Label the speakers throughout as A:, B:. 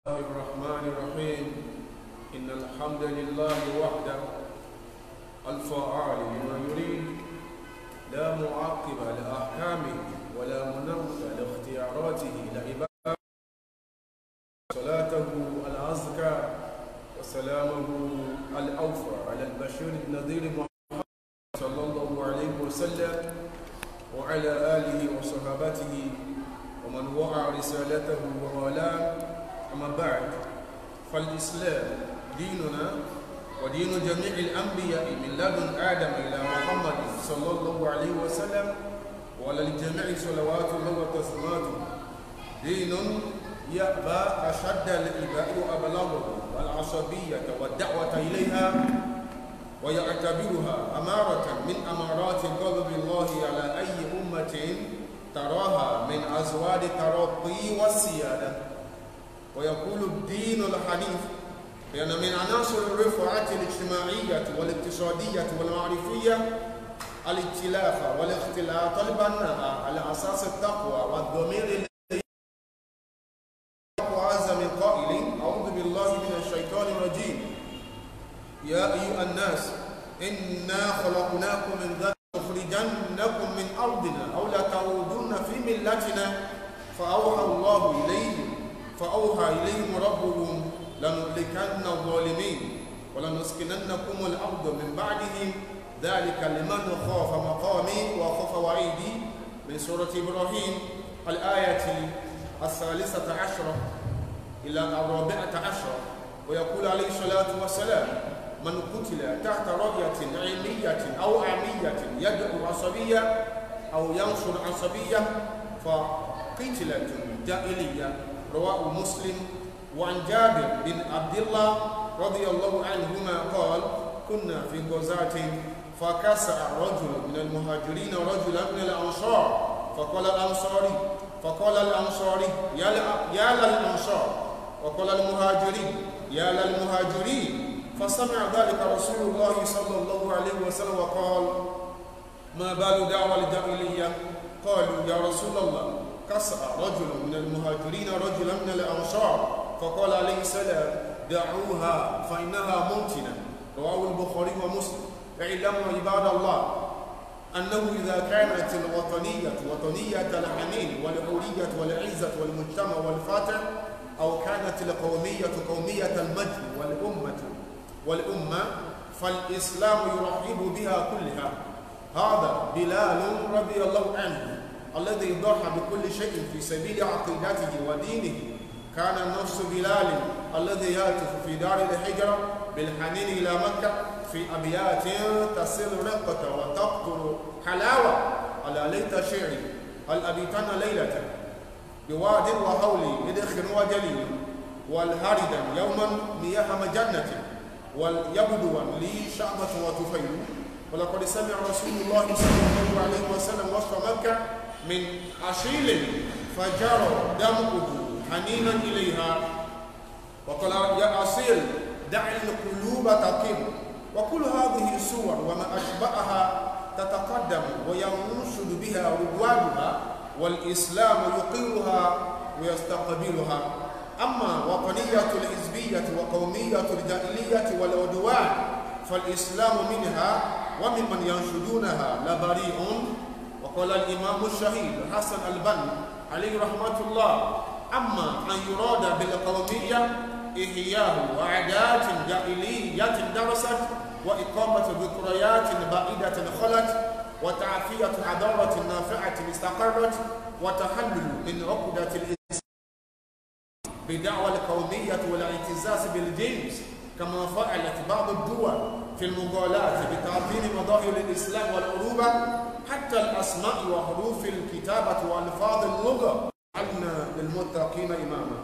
A: الله الرحمن الرحيم. إن الحمد لله وحده الفعال لما يريد، لا معقب لأحكامه ولا منوط لاختياراته لعباده. صلاته الأزكى وسلامه الأوفى على البشير النذير محمد صلى الله عليه وسلم وعلى آله وصحابته ومن وعى رسالته ووالاه. أما بعد، فالإسلام ديننا ودين جميع الأنبياء من لدن آدم إلى محمد صلى الله عليه وسلم وعلى الجميع صلوات الله وتسليماته. دين يأبى أشد الإباء وأبلغه والعصبية والدعوة إليها، ويعتبرها أمارة من أمارات غضب الله على أي أمة تراها من أزواج الترقي والسيادة. ويقول الدين الحنيف لأن من عناصر الرفعة الاجتماعية والاقتصادية والمعرفية الائتلاف والاختلاط البناء على أساس التقوى والضمير الذي عز من قائل: أعوذ بالله من الشيطان الرجيم، يا أيها الناس إنا خلقناكم من ذكر نخرجنكم من أرضنا أو لتعودن في ملتنا فأوحى إليهم ربهم لنهلكن الظالمين ولنسكننكم الأرض من بعدهم ذلك لمن خاف مقامي وخاف وعيدي، من سورة إبراهيم الآية 13 إلى 14. ويقول عليه الصلاة والسلام: من قتل تحت راية علمية أو عامية يدعو عصبية أو ينشر عصبية فقتلة جاهلية. رواه مسلم. وعن جابر بن عبد الله رضي الله عنهما قال: كنا في غزاة فكسأ رجل من المهاجرين رجلا من الأنصار فقال الأنصاري يا للأنصار، وقال المهاجرين يا للمهاجرين. فسمع ذلك رسول الله صلى الله عليه وسلم وقال: ما بال دعوى الجاهلية؟ قالوا: يا رسول الله، كسأ رجل من المهاجرين رجلا من الأنصار. فقال عليه السلام: دعوها فإنها منتنة. رواه البخاري ومسلم. اعلموا عباد الله أنه إذا كانت الوطنية وطنية الحنين والحرية والعزة والمجتمع والفتح، أو كانت القومية قومية المجد والأمة فالإسلام يرحب بها كلها. هذا بلال رضي الله عنه الذي ضحى بكل شيء في سبيل عقيدته ودينه. كان نفس بلال الذي يهتف في دار الهجرة بالحنين إلى مكة في أبيات تسر رقة وتقطر حلاوة: ألا ليت شعري هل أبيتن ليلة بواد وحولي إدخ وجليل، والهردا يوما مياه مجنة، وليبدو لي شعبة وتفيل. ولقد سمع رسول الله صلى الله عليه وسلم وسط مكة من أصيل فجرى دمه حنينا إليها، وقال: يا أصيل دع القلوب تقم. وكل هذه الصور وما أشبهها تتقدم وينشد بها روادها، والإسلام يقرها ويستقبلها. أما وطنية الحزبية وقومية الجاهلية والعدوان فالإسلام منها وممن ينشدونها لبريء. وقال الإمام الشهيد حسن البنا عليه رحمة الله: أما أن يراد بالقومية إحياء عادات جاهلية درست، وإقامة ذكريات بعيدة خلت، وتعفية حضارة نافعة استقرت، وتحلل من عقدة الإسلام بدعوى القومية والاعتزاز بالجنس، كما فعلت بعض الدول في المغالاة بتعظيم مظاهر الإسلام والعروبة حتى الأسماء وحروف الكتابة وألفاظ اللغة. جعلنا للمتقين إماما.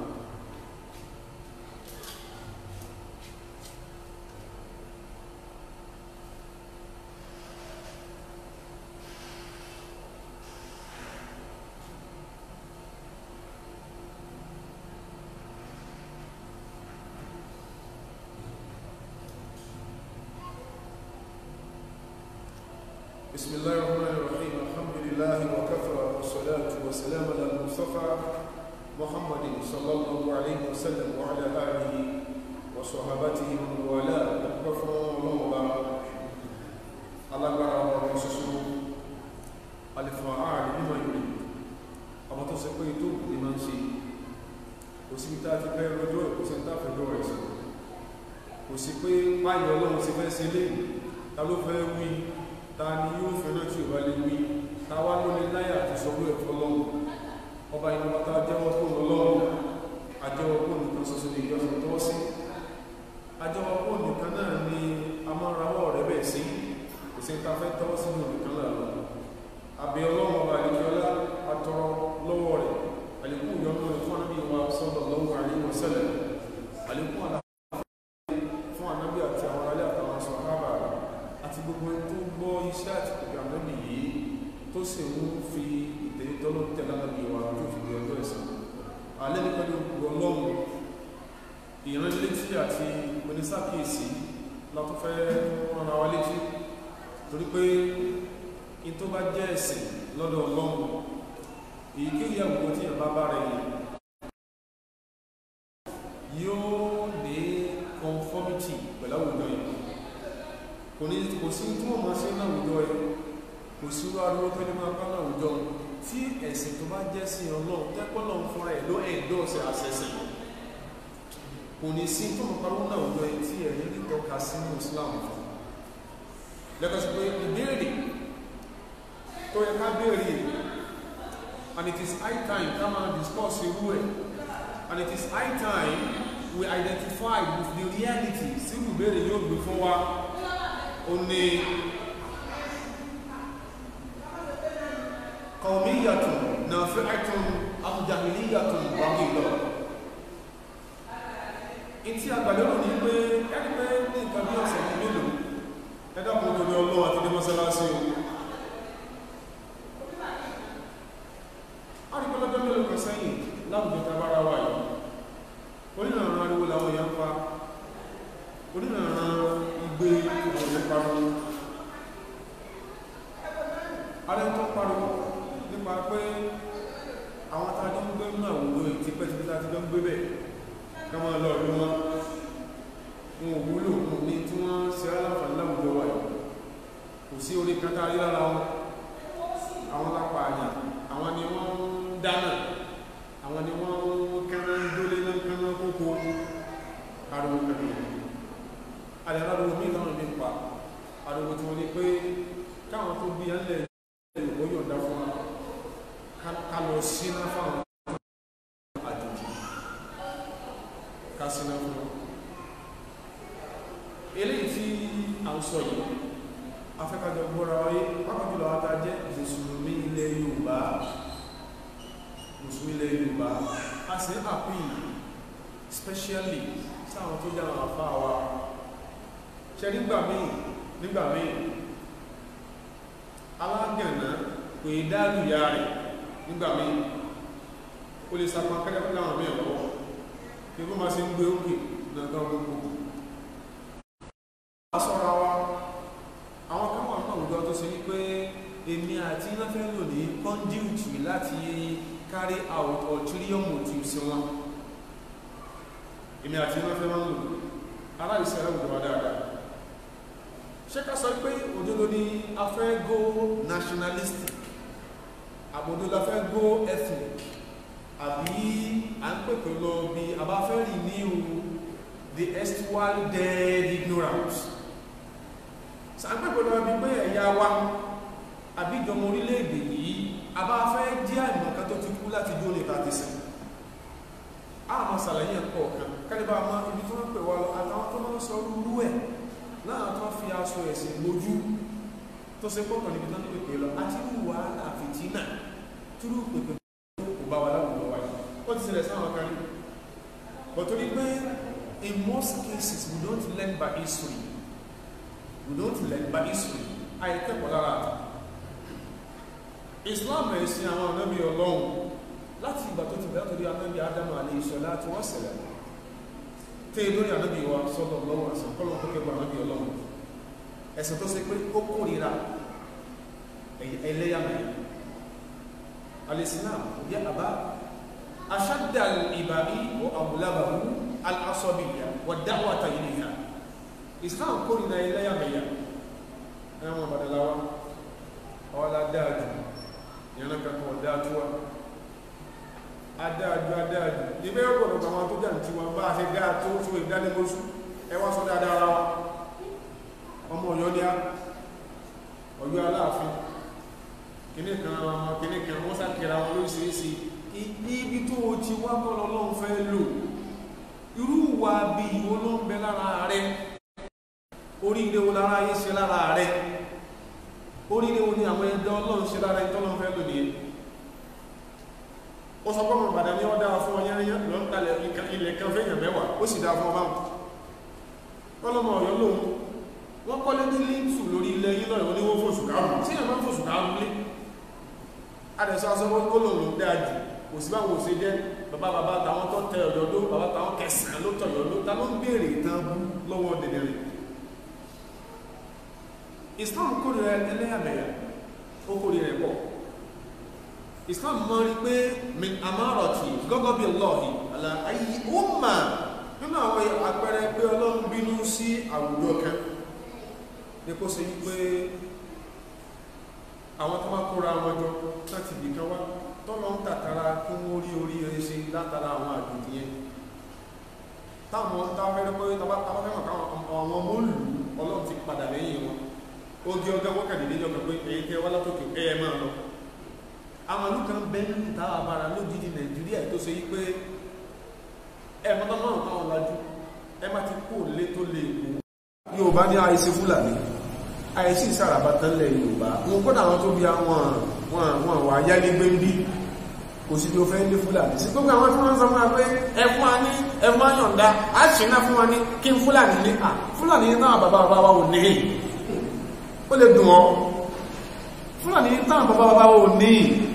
A: بسم الله الرحمن الرحيم. الحمد لله وكفى، والصلاة والسلام على المصطفى محمد صلى الله عليه وسلم وعلى آله وصحابته ولا تكفروا الله على بارك الله الفعال بما يريد أما تسقي توب لمن شيء وسمتات غير رجوع وسمتات الدورس وسقي ما يقولون سفر سليم تلو فيوي تانيو فنوتي والوي تاوالو لله تسوي فلون ọba ìlú bàtà jẹ́wọ́ fún ọlọ́run àjẹ́wọ́ fún nìkan ṣoṣo ní ìjọsìn tó sí àjẹ́wọ́ fún nìkan náà ni a máa rawọ́ rẹ̀ bẹ̀ sí ìsìnkafẹ́ tọ́wọ́ sínú nìkan lọ́rọ̀ àbí ọlọ́run ọba àdìkíọlá àtọrọ lọ́wọ́ rẹ̀ àlékún ìyọnu rẹ̀ fún ànábì wa sallallahu alaihi wasallam àlékún àlàáfíà fún ànábì àti àwọn alẹ́ àtàwọn sàhábà àti gbogbo ẹni tó gbọ́ iṣẹ́ àti pẹ̀lú ànábì yìí tó sì ń fi tọ́lọ́ tẹ́lá lábí wa tó fi gbé ọjọ́ ẹ̀sán alẹ́ ní pẹ̀lú ọlọ́run ìrìnlétí àti onísàkíyèsí látọ́ fẹ́ rán wa létí torí pé in tó bá jẹ́ ẹ̀sìn lọ́dọ̀ ọlọ́run èyíkéyìí àwùjọ tí ìyàn bá bá rẹ̀ yóò ní conformity pẹ̀lú àwùjọ yìí kò sí tí wọ́n máa ṣe ní àwùjọ yìí kò sí wá lówó tó ní máa bá ní àwùjọ tí ẹ̀sìn tó bá jẹ́ sí ọlọ́run tẹ́kọ́ lọ́n fúnra ẹ̀ ló ẹ̀dọ́ọ̀sẹ̀ àṣẹ̀sìn kò ní sí tó mọ̀ parọ́ náà ọjọ́ tí ẹ̀rí rí tọ́ka sí ní Islam fún lẹ́kọ̀ọ́ sí pé ìbéèrè tó yẹ ká béèrè and it is high time ká máa discuss irú ẹ̀ and it is high time we identify with the reality sí ìbéèrè yóò gbé fún wa ó ní qawmiyatun nafi'atun am jahiliyatun baghila ìtí àgbàlérò ní pé ẹni pé ní nǹkan bí ọ̀sẹ̀ ní mélòó ẹ̀dàkùn tó ní ọlọ́wọ́ àti dé mọ́sálásí o àríkọ́lọ́jọ́ mélòó kan sẹ́yìn láwùjọ tabára wà yìí onínàrán ariwo làwọn èèyàn pa onínàrán igbe ìròyìn parọ́ ààrẹ tó parọ́ nípa pé àwọn tàjọ ń gbé ní àwùjọ ìtipẹ́tipẹ́ láti gbé ń gbé bẹ̀ kọmọ lọ́ọ̀lú wọn òwúlò ní tí wọ́n ṣe aláfàá láwùjọ wà yìí kò sí orí kátà rí lára wọn àwọn lápá àyàn àwọn ni wọ́n ń dáná àwọn ni wọ́n kẹ́rẹ́ ń dólé náà kẹ́rẹ́ kókó ariwo kẹ́rẹ́ àdàlárò mí lọ́rùn ní pa ariwo tí wọ́n ní pé káwọn tó bí ẹ̀lẹ́ ìwò yọ̀ǹda fún wa ká lọ síná fáwọn àjòjì ká síná fún wa eléyìí tí a ń sọ yìí afẹ́kájọ gbọ́ra wáyé pápájúlọ àtà jẹ́ mùsùlùmí ilẹ̀ Yorùbá a sì ń àpín specially sáwọn tó jẹ́ àwọn àfáà wa ṣe nígbà míì alágànná pè dáàlù ya rẹ̀ nígbà míì ó lè sapá kẹ́lẹ́ fún àwọn mẹ́rin ọ̀pọ̀ kí ló máa ṣe ń gbé òkè nàgbà gbogbo asọ́ra wa àwọn kan wà náà òjò tó ṣe wípé èmi àti iná fẹ́ lò ní conduit láti carry out ulterior motives wọn èmi àti iná fẹ́ máa ń lò aláìsẹ̀ ẹ̀rọ òjò wa dáadáa ṣé ká sọ pé òdodo ni a fẹ́ go nationalistic àbòdo la fẹ́ go ethnic àbí à ń pèpè lọ bí a bá fẹ́ renew the erstwhile dead ignorance sàpèpè lọ bí pé ẹ̀yà wa àbí ìjọmọ orílẹ̀-èdè yìí a bá fẹ́ jẹ́ àìmọ̀ká tó ti kú láti jó lè tàbí sí àmọ́ sàlàyé ẹ̀kọ́ kan kálíbà máa ibi tó ń pè wá lọ àtàwọn tó máa ń sọ rúrú ẹ̀ náà tó fi aṣọ ẹ̀sìn lójú tó ṣe pọ́kàn níbi tán pèpè lọ àti ìwà àfìtínà túrú pèpè kò bá wa láwùjọ wa yìí ó ti ṣẹlẹ̀ sáwọn kan ní but torí pé in most cases we don't learn by history àìkẹ́kọ̀ọ́ lára Islam ẹ̀sìn àwọn ànábì Ọlọ́run láti ìgbà tó ti bẹ̀rẹ̀ torí ànábì Ádámù alayhi salatu wa salam tẹ́ lórí ànábì wa sallallahu alaihi wasallam kọ́lọ̀ kókẹ́gbà ànábì Ọlọ́run ẹ̀sìn tó ṣe pé ó kórìíra ẹlẹ́yàmẹ̀yà al-Islam yẹ àbá أشد الإباء وأغلبه العصبية والدعوة إليها. Islam kórìíra ẹlẹ́yàmẹ̀yà ẹ̀wọ̀n àbàdàláwà ọ̀la dáadù ìyànà kankan ọ̀dá àtúwà adáadù ibẹ̀ ọgbọ̀dọ̀ àwọn tó jà tí wọ́n bá ṣe gáà tó tó ìdánimọ́sú ẹwà sọ dáadáa ara wa ọmọ Ọ̀yọ́ ní Ọ̀yọ́ Aláàfin kìnnìkan wọ́n sàkìrà wọn lóríṣiríṣi ibi tó ti wá bọ́lọ̀ lọ́n fẹ́ lò irú wà bí ìwọ ló ń bẹ lára rẹ oríire wo lára ayé ṣe lára rẹ oríire wo ni àwọn ẹ̀dá Ọlọ́run ṣe lára ìtọ́lọ́n fẹ́ lò nìyẹn ó sọ pọ́mọ̀ Ìbàdàn ní ọdá fún ọyẹ́rẹ́yẹ́ lọ ń talẹ̀ ilẹ̀ kan fẹ́yàn mẹ́wàá ó sì dá fún ọba ọlọ́mọ Ọ̀yọ́ lóhun wọ́n kọ́lé ní líńtù lórí ilẹ̀ yìí lọ́rọ̀ ní wọ́n fòṣù káàrùn sí ẹ̀mọ́ fòṣù káàrùn lé adẹ̀sọ́ asọ́wọ́ olóòrùn dáadì kò sí báwọn òṣè jẹ́ bàbá tàwọn tó tẹ Ọ̀yọ́ ló bàbá tàwọn kẹsàn-án ló tọ̀yọ́ ló ta ló ń béèrè ìtàn bú lọ́wọ́ dẹ̀dẹ̀rẹ̀ Islam kórìíra ẹlẹ́yàmẹ̀yà ó kórìíra ẹ̀pọ̀ Islam mọ́ rí pé min amárọ̀tì gọ́gọ́ bí lọ́ọ̀hì àlà ayé ó mà nínú àwọn àpẹẹrẹ pé Ọlọ́run bínú sí àwùjọ kan ní kó ṣe wípé àwọn tó máa kóra wọn jọ láti ibìkan wá tọ́lọ́ ń tàtàrà kí wọ́n rí orí rẹ̀ ṣe látara àwọn àjòjì yẹn táwọn táfẹ́rẹ́ pé tàbáfẹ́mọ̀ káwọn ọmọ olù Ọlọ́run ti padà lẹ́yìn wọn ó gé ọgá wọ́kàdìdéjọ́ kan pé èyí tẹ́ wá látòkè ẹ̀yẹ máa lọ àwọn ìlú kan bẹ́ẹ̀ ní ìta àbára lójijì Nàìjíríà tó ṣe wípé ẹ̀mọ́tọ́ márùn káwọn lájú ẹ má ti kó lé tó lè kú Yorùbá ní àìsí Fúlàní àìsí ìsàràbà tẹ́lẹ̀ Yorùbá wọn kọ́dà àwọn tó bí àwọn wà yálégbé ń bí kò sí bí ó fẹ́ lé Fúlàní sí gbogbo àwọn tí wọ́n ń sọ fún wa pé ẹfún wa ní ẹfún àyọ̀ǹda á ṣe náà fún wa ní kí n Fúlàní ní Fúlàní ní náà bàbá wa ò ní ó lè dùn ọ́ Fúlàní ní náà bàbá wa ò ní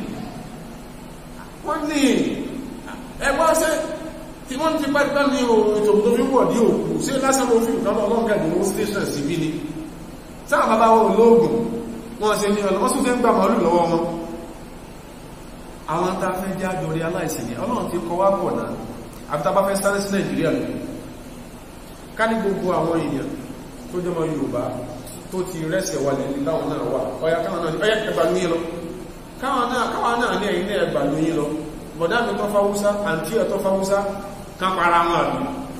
A: wọ́n ní ẹgbọ́n ṣe tí wọ́n ti pẹ́ ní ètò tó fi wọ̀ ní òkú sí lásán ló fi ìtọ́lọ̀ ọlọ́gàdì ní station sí bí ní sáà bàbá wọn olóògùn wọ́n ṣe ní ọ̀nà wọ́n sì fẹ́ ń gbà màálù lọ́wọ́ wọn àwọn tá fẹ́ jẹ́ àjọrí aláìsìn ní Ọlọ́run ti kọ wá pọ̀ náà àbítà bá fẹ́ sáré sí Nàìjíríà lọ ká ní gbogbo àwọn èèyàn tó jọmọ Yorùbá tó ti rẹ́sẹ̀ wà lẹ́ni láwọn náà wà ọya káwọn náà ọya ẹgbà lóyìn lọ káwọn náà ní ẹ̀yìn ẹgbà lóyìn lọ bọ̀dá mi tó fáwúsá àǹtí ẹ̀ tó fáwúsá kan para wọn àbí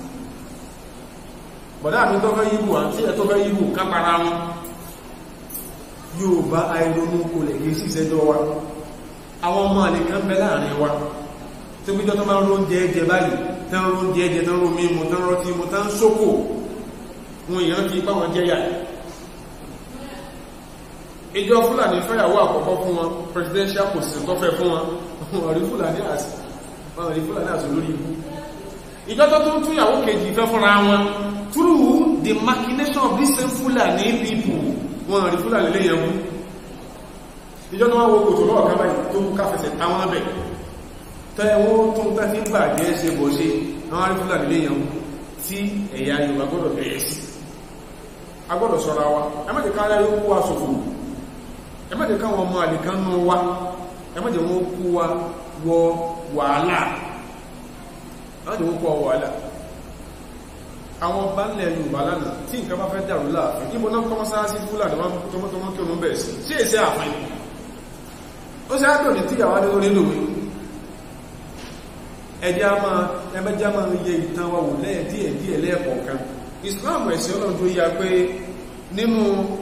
A: bọ̀dá mi tó fẹ́ yíbù àǹtí ẹ̀ tó fẹ́ yíbù kan para wọn Yorùbá àìronú kò lè kí sí ìṣẹ́jọ́ wa àwọn ọmọ àlè kan bẹ láàrin wa tó gbíjọ́ tó máa ń róúnjẹ ẹjẹ báyìí tán róúnjẹ ẹjẹ tán ró mímu tán rọtí mu tán sókò wọn èèyàn ti ipá wọn jẹyà ìjọ Fúlàní fẹ́yàwó àkọ́kọ́ fún wọn presidential position tó fẹ́ fún wọn wọ́n rí Fúlàní àti lórí ikú ìjọ tó tún túnyàwó kejì fẹ́ fúnra wọn through the machination of these same Fúlàní people wọ́n rí Fúlàní lẹ́yìn ẹkú ìjọ tó wọ́n wo kòtò lọ́wọ́ kábàáyì tó kú káfẹsẹ̀ táwọn abẹ̀ tẹ́wọ́ tó ń tẹ́ fi ń bàjẹ́ ṣe bọ̀ ṣe àwọn rí Fúlàní lẹ́yìn ẹkú tí ẹ̀yà Yorùbá gbọ́dọ̀ bẹ̀rẹ̀ sí agbọ́dọ̀ ṣọ́ra wa ẹmẹ́jẹ̀ káyá yóò kú wa ṣòfò ẹmẹ́jẹ̀ káwọn ọmọ àlìkan nú wa ẹmẹ́jẹ̀ wọ́n kú wa wọ wàhálà ẹmẹ́jẹ̀ wọ́n kú wa wàhálà àwọn ọba ńlẹ̀ Yorùbá lánàá tí nǹkan bá fẹ́ dàrú láàfin níbo náà kọ́ mọ́sálásí Fúlàní wọn tọmọtọmọ kí òun bẹ̀rẹ̀ sí èsẹ́ àfin ó ṣe á dòní tí àwọn adéwọlé lòwe ẹjẹ́ a máa yẹ ìtàn wa wò díẹ̀ lẹ́ẹ̀kọ̀ọ̀kan Islam ẹ̀sìn Ọlọ́run tó yá pé nínú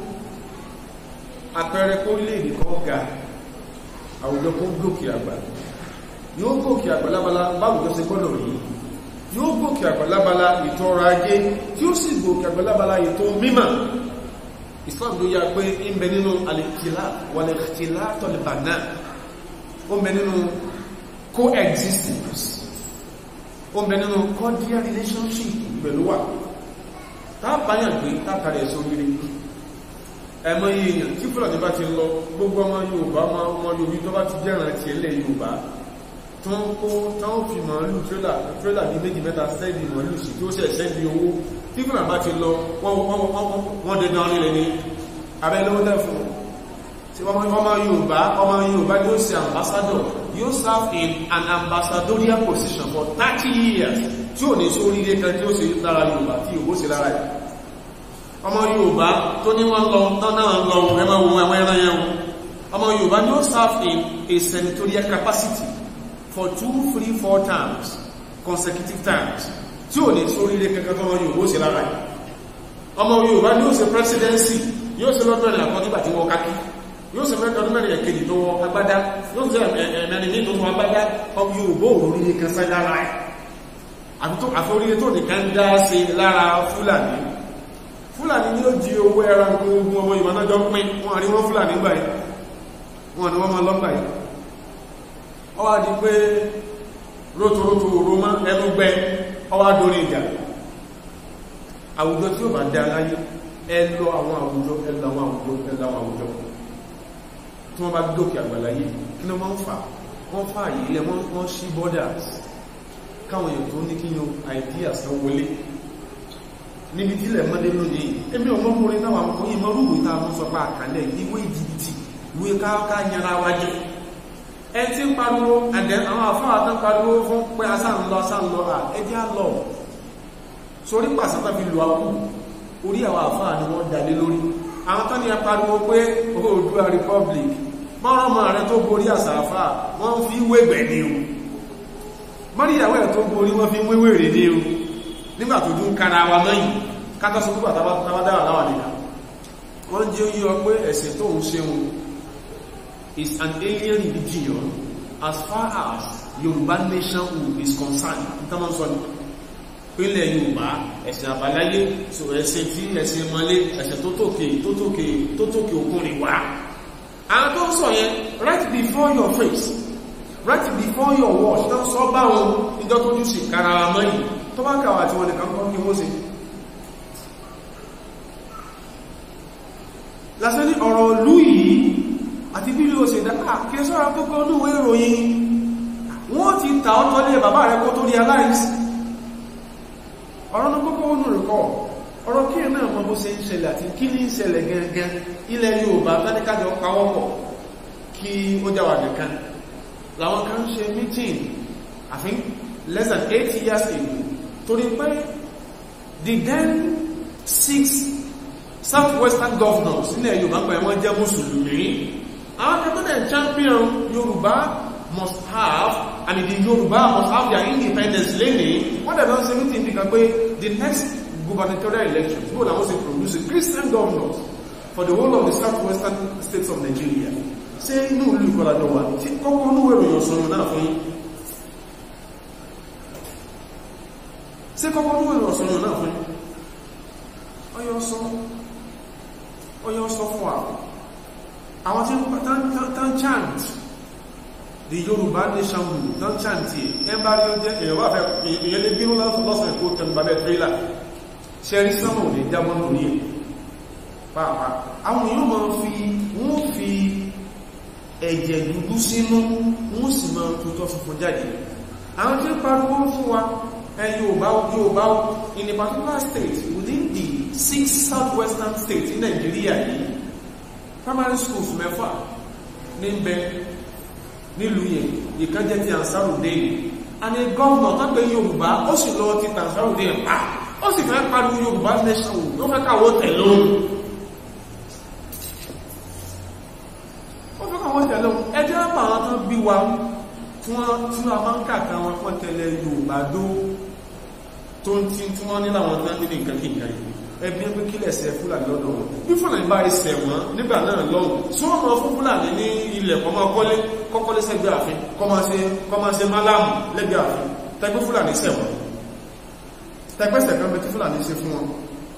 A: àpẹẹrẹ kó lè nìkan ga àwùjọ kó gòkè àgbà yóò gòkè àgbà lábala báwùjọ ṣe gbọ́dọ̀ rí yóò gòkè àgbà lábala ètò ọrọ̀ ajé tí ó sì gòkè àgbà lábala ètò mímọ̀ Islam tó yá pé ń bẹ nínú al-ikhtilaf wal-ikhtilat al-bana ó ń bẹ nínú coexistence ó ń bẹ nínú cordial relationship pẹ̀lú wa tábáyàn gbé tátàrí ẹ̀sọ́ oríire ẹmọ èèyàn tí Fúlàní bá ti lọ gbogbo ọmọ Yorùbá ọmọ Yorùbá tó bá ti jẹ́ràn ti ẹlẹ́ Yorùbá tó ń kó táwọn fi màálù tírélà ní méjì mẹ́ta sẹ́ẹ̀dì màálù sí tí ó ṣẹ̀ sẹ́ẹ̀dì owó tí Fúlàní bá ti lọ wọ́n dẹ̀ náà nílẹ̀ ní abẹ́lẹ́wọ́ tẹ́ fún ọmọ Yorùbá ni ó ṣe ambassador yóò serve in an ambassadorial position for 30 years tí ò ní sórí ilé kan tí ó ṣe lára Yorùbá tí Yorùbá ṣe lára ẹ̀. Ọmọ Yorùbá tó ní wọ́n lọ tán náà lọ ẹmọ ohun ẹwọ ẹran yẹn ọmọ Yorùbá ni ó serve in a senatorial capacity for 2, 3, 4 terms, consecutive terms tí ò ní sórí ilé kankan tó wọ́n Yorùbá ṣe lára ẹ̀. Ọmọ Yorùbá ni ó ṣe presidency yóò ṣe lọ́dún ẹ̀rìn àkọ́ nígbà tí wọ́n kákí yóò ṣe lọ́dún mẹ́rin ẹ̀kejì tó wọ́n agbádá yóò ṣe ẹ̀mẹ́rin ní tó wọ́n agbádá ọmọ Yorùbá oríire kan sáyé lára ẹ̀ àforíire tó nìkan dá sí lára Fúlàní ni ó di owó ẹran gbogbo ọmọ Yorùbá náà jọ pín wọn àrí wọn Fúlàní gbà yìí wọn ni wọ́n máa lọ́gbà yìí ó wá di pé rótòrótò òrómá ẹnu gbẹ ó wá dórí ìjà àwùjọ tí ó bá dá láyé ẹlọ àwọn àwùjọ tí wọ́n bá dókè àgbàláyé kí ló máa ń fà wọ́n fà yìí ilẹ̀ wọ́n ṣí borders káwọn èèyàn tó ní kí yíò ideas náà wọlé níbi tí ilẹ̀ mọ́dé lónìí èmi ọmọkùnrin náà wọ́n kò yí mọ́rúwò ìta mọ́ sọ pé àkàlẹ̀ ìwé ìjìbìtì ìwé ká yẹra wájẹ́ ẹ tí ń pariwo àdẹ àwọn àfáà tán pariwo fún pé asáǹlọ ẹjẹ́ àlọ́ sórí pàṣátà fi lò àkú orí àwọn àfáà ni wọ́n dalé lórí àwọn tán ni a pariwo pé Oòduà Republic mọ́rànmọ́ rẹ tó borí àsàfà wọ́n fi wégbẹ̀ ní o mọ́ríyàwó ẹ̀ tó borí wọ́n fi wéwèrè ní o nígbà tó dún kára wa mẹ́yìn kátọ́sọ púpà tàbádáwà láwà nìyà wọ́n jẹ́ yíò pé ẹ̀sìn tó ń ṣe wọn is an alien religion as far as Yorùbá nationhood is concerned pínlẹ̀ Yorùbá ẹ̀sìn àbáláyé so ẹ̀sìn tí ẹ̀sìn mọ́lé ẹ̀sìn tó tókè òkúnrin wá àwọn tó ń sọ yẹn right before your face right before your watch tó ń sọ bá wọn ìjọ tó jú sí kára mọ́yìn tó bá kàwà tí wọ́n nìkan kọ́ kí wọ́n sí lásán ní ọ̀rọ̀ ìlú yìí àti bí ló ṣe dáa kí ẹ sọ́ra kókó olúwé ìròyìn wọ́n ti ta ọ́ tọ́lé bàbá rẹ̀ kó tó realize ọ̀rọ̀ ní kókó wọnú rẹ̀kọ́ ọ̀rọ̀ kí náà mọ́ bó ṣe ń ṣẹlẹ̀ àti kí ní ṣẹlẹ̀ gẹ́gẹ́ ilẹ̀ Yorùbá táníkájọ pàwọ́pọ̀ kí ó jáwà nìkan láwọn kan ṣe meeting I think less than 8 years ago torí pé the then 6 southwestern governors nílẹ̀ Yorùbá pẹ̀ wọ́n jẹ́ mùsùlùmí àwọn ẹgbẹ́ champion Yorùbá must have and the Yorùbá must have their independence lẹ́nìí wọ́n dẹ̀ lọ sí meeting nìkan pé the next gubernatorial elections bó làwọn sì produce Christian governors for the whole of the southwestern states of Nigeria ṣé inú ìlú ìkọlájọ wà tí kọ́kọ́ inú ìròyìn ọ̀sọ̀rọ̀ náà fún yín ṣé kọ́kọ́ inú ìròyìn ọ̀sọ̀rọ̀ náà fún yín ọyọ́ sọ fún wa àwọn tí tán chant the Yorùbá nation rule tán chant ẹmbá rí ó jẹ́ èyàn wà fẹ́ ìyẹn lè bínú lọ́sàn ẹ̀kọ́ tẹnubabẹ́ tírélà ṣẹ́rí sánmà lè jábọ́ lórí ẹ̀ pàápàá àwọn èèyàn wọ́n fi ẹ̀jẹ̀ dúdú sínú wọ́n sì máa tutọ́ funfun jáde àwọn tí ń pariwo fún wa Yorùbá in a particular state within the 6 southwestern states in Nigeria yìí primary schools mẹ́fà ní bẹ nílùú yẹn ìkan jẹ́ ti Ansarudeen and a governor tó gbé Yorùbá ó sì lọ ti Ansarudeen pa ó sì fẹ́ pariwo Yorùbá nation ló fẹ́ káwọ́ tẹ̀lóhun ẹjẹ́ àpá àwọn tán bí wa tí wọ́n máa ń kàkà wọn pọ́n tẹ́lẹ̀ Yorùbá dó tó ń tí wọ́n nílà wọn tán nínú nǹkan kíkà yìí ẹbí ẹgbẹ́ kílẹ̀ ṣẹ Fúlàní lọ́dọ̀ wọn bí Fúlàní bá ẹsẹ̀ wọn nígbà náà lọ́hùn tí wọ́n mọ̀ fún Fúlàní ní ilẹ̀ kọ́kọ́lé sẹ́gbẹ́ àfin kọ́ máa ṣe málàmù lẹ́gbẹ́ àfin tẹgbẹ́ Fúlàní ṣẹ̀ wọn tẹgbẹ́sẹ̀ kan bẹ tí Fúlàní ṣe fún wọn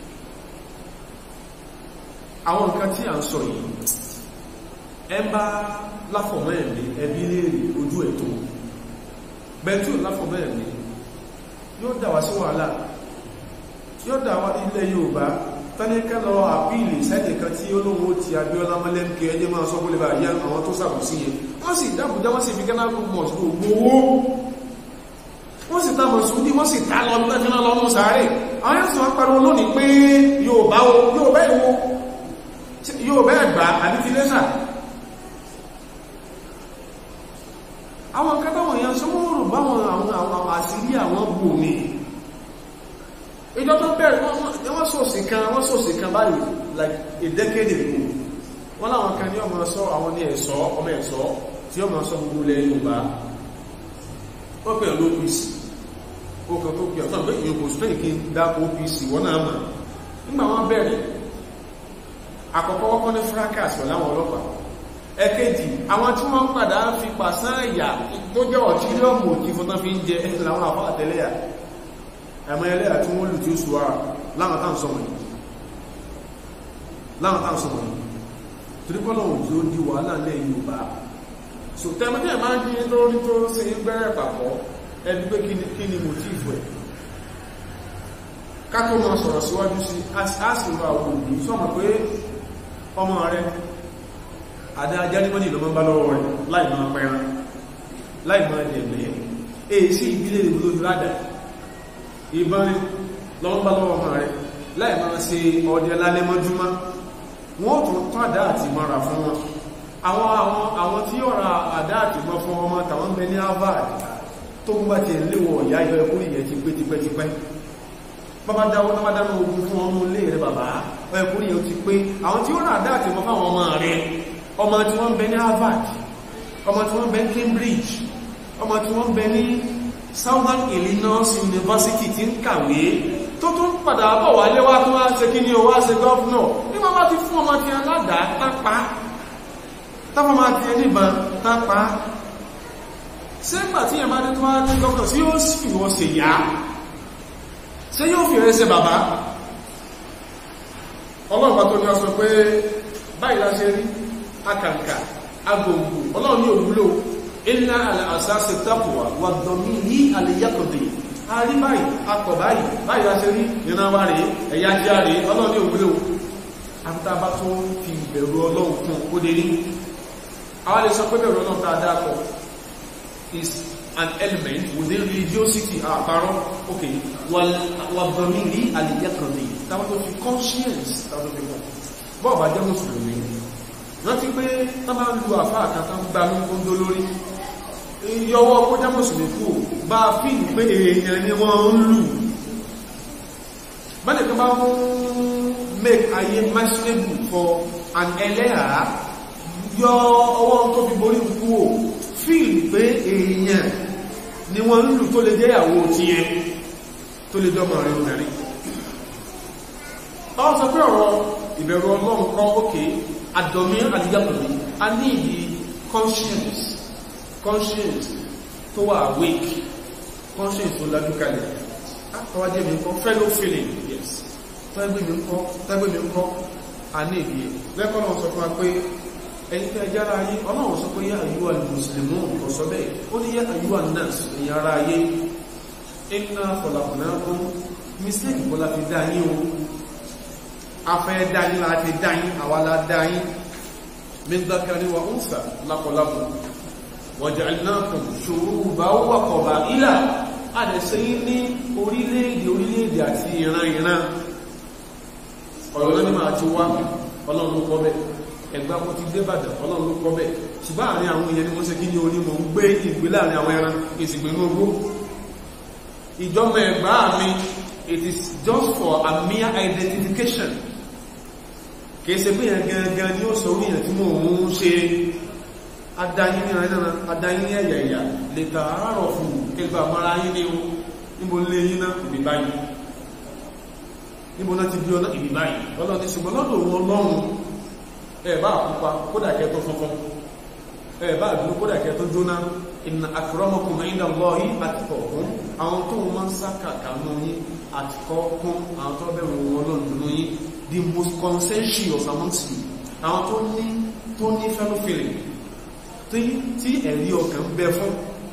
A: àwọn nǹkan tí à ń sọ yìí ẹmbá láfọ̀mọ́ ẹ̀mí ẹbí léèrè ojú ẹ̀tọ́ bẹ̀ntí ò láfọ̀mọ́ ẹ̀mí yóò dáwà sí wàhálà yóò dáwà ilẹ̀ Yorùbá tánẹ́kẹ́ lọ àpíìlì sẹ́nìkan tí olóhun ti Abíọ́lá mọ́lẹ́mkẹ́ ẹjẹ́ máa sọ bólébà yá àwọn tó sàbòsí yẹn wọ́n sì dábùjá wọ́n sì fi gánà mọ̀ gbogbo wọ́n sì tàbọ̀ sún ní wọ́n sì tá lọ lẹ́fẹ́ná lọ́nà sáré àwọn yẹn sì wọ́n pariwo lónìí pé Yorùbá Ẹ̀gbá àbí ti lẹ́sà
B: àwọn nǹkan táwọn èèyàn sọ wọ́n rò báwọn àwọn àṣírí àwọn bò ní ìjọ tó bẹ̀rẹ̀ wọ́n sòsì kan báyìí like a decade ago wọ́n láwọn kan ní ọmọ ẹ̀sọ́ àwọn ní ẹ̀sọ́ ọmọ ẹ̀sọ́ tí ọmọ ẹ̀sọ́ gbogbo ilẹ̀ Yorùbá wọ́n pè ọ́ OPC ó kan tó pè ọ̀tọ́ pé ìyókò spain kí n dá OPC wọ́n náà mọ̀ nígbà wọ́n bẹ̀rẹ̀ àkọ́kọ́ wọ́kọ́ ní fracas pẹ̀lú àwọn ọlọ́pàá ẹ̀kejì àwọn tí wọ́n padà fi pàṣán ẹ̀yà tó jẹ́ ọ̀tíríọ̀mù tí fọ́tán fi ń jẹ láwọn àfọ́ àtẹ́lẹ́yà ẹ̀mọ́ ẹlẹ́yà tí wọ́n lù tí ó ṣùwárà láwọn tán sọmọ̀ yìí torípọ́lọ̀ tí ó di wàhálà lẹ́ Yorùbá so tẹ́mọ́tẹ́ máa ń dín lórí tó ṣe ń gbẹ́rẹ̀ pàpọ̀ ẹbí pé kí ni motífù ẹ̀ ká tó máa sọ̀rọ̀ síwájú sí àṣìwò àwọn òbí sọ́mọ̀ pé ọmọ rẹ̀ àdá ajánímọ́nì lọ mọ́ bá lọ́wọ́ rẹ̀ láì máa pẹran láì máa dẹ̀mẹ́ èyí sí ìbílẹ̀ ìlú ládà ìbọn lọ́wọ́ bá lọ́wọ́ ọmọ rẹ̀ láì máa ṣe ọdẹ lálẹ́mọ́júmọ́ wọ́n tún tán àdá àti mọ́ra fún wọn àwọn tí ó ra àdá àti mọ́ fún ọmọ tàwọn bẹ ní Harvard tó ń bá ti léwọ̀ ìyá ìyọ ẹkùn ìyẹ ti pé tipẹ́tipẹ́ bàbá dáná ogun fún ọmọ ilé rẹ̀ bàbá ẹkùn ìyẹ ti pé àwọn tí ó rà àdá àti mọ́ fáwọn ọmọ rẹ̀ ọmọ tí wọ́n bẹ ní Harvard ọmọ tí wọ́n bẹ ní Cambridge ọmọ tí wọ́n bẹ ní Southern Illinois University tí ń kàwé tó tún padà bọ̀ wálé wá tó wá ṣe kí ní o wá ṣe gọ́ọ̀nà ní ma bá ti fún ọmọ tí a ládàá tápá tápá máa ti ẹni ìbọn tápá sẹ́gbà tí ẹ máa dé tó wá ní gọ́ọ̀nà sí yóò sì wọ́n ṣe yá ṣe yóò fi rẹ̀ ṣe bàbá ọlọ́pàá tó ní ọ sọ pé báyìí la ṣe rí akàǹkà agbòǹgbò ọlọ́run ní òwúlò ilá àṣàṣe taqwa wà dọ̀mí ní àlèyàkọ̀dẹ̀ àrí báyìí akọ̀ báyìí la ṣe rí ìrànwà rẹ̀ ẹ̀yà jẹ́ rẹ̀ ọlọ́run ní òwúlò àtàbà tó fi bẹ̀rù ọlọ́run kún ó dé rí àwọn lè sọ pé bẹ̀rù ọlọ́run tá a dákọ̀ is an element within religiosity àpárọ̀ okay wà dọ̀mí ní àlèyàkọ̀dẹ̀ tàbí tó fi conscience tàbí tó fi kọ́ bọ́ọ̀bà jẹ́ mùsùlùmí rántí pé tán bá ń lu àfá àkàtà ń gbanú kóndó lórí yọwọ́ kó jẹ́ mùsùlùmí kú bá fi ń pé èèyàn ni wọ́n ń lù bẹ́ẹ̀ kan bá ń make ayé imaginable for an ẹlẹ́hà yọ ọwọ́ tó fi borí kú ò fíìl pé èèyàn ni wọ́n ń lù tó lè jẹ́ ìyàwó tí ẹ tó lè jọmọ̀ rẹ̀ obìnrin ọ sọ pé ọ̀rọ̀ ìbẹ̀rù Ọlọ́run kọ́ òkè àdọ̀mí àdìyàpọ̀lẹ̀ a ní ìdí conscience tó wà awake conscience tó lájú kalẹ̀ àtọwájẹ́ mi kọ́ fellow feeling yes tẹ́gbẹ́ mi ń kọ́ a ní ìdí lẹ́kọ́nà sọ fún wa pé ẹni tẹ́ jára ayé Ọlọ́run sọ pé yá àyíwá mùsùlùmí ọ̀sọ́ bẹ́ẹ̀ ó ní yá àyíwá nas èyí ara ayé inna khalaqnakum mistake bọ́lá fi dá yín o afẹ́ dáyín láti dáyín àwàlá dáyín min dhakarin wa unsa lápọ̀lápọ̀ wa ja'alnakum shu'uban wa qaba'ila àdẹ̀sẹ́yìn ní orílẹ̀-èdè àti ìran ọ̀rọ̀ lọ́nà máa ti wá Ọlọ́run ló kọ́ bẹ́ ẹgbà kó ti débàdàn Ọlọ́run ló kọ́ bẹ́ ṣùgbọ́n àárín àwọn èèyàn ni wọ́n ṣe kí ní orí mọ̀ ń gbé ìgbé láàrin àwọn ẹran ìsìnkú inú ogbó ìjọmọ̀ ẹ̀gbá mi it is just for a mere identification kìí ṣe pé yẹn gangan ni ó sọ orí yẹn tí mo ń ṣe adáyín ní ẹ̀rẹ́nà adáyín ní ẹ̀yà ìyà lè tààrọ̀ fún kẹgbà mara yín ní o níbo lè yín náà ìbí báyìí níbo náà ti bí ọ̀nà ìbí báyìí Ọlọ́run ti ṣùgbọ́n lọ́dọ̀ wọn lọ́run ẹ̀bá àpúpa kódàkẹ́ tó fọ́fọ́ ẹ̀bá àdúró kódàkẹ́ tó jóná inna akramakum inda Allahi atqakum àwọn tó wọ́n sákàkà náà yí àtìkọ́kún àwọn tó bẹ̀rù wọn lọ́dún yí the most conscientious amongst you àwọn tó ní fellow feeling tí ẹ̀rí ọkàn bẹ fún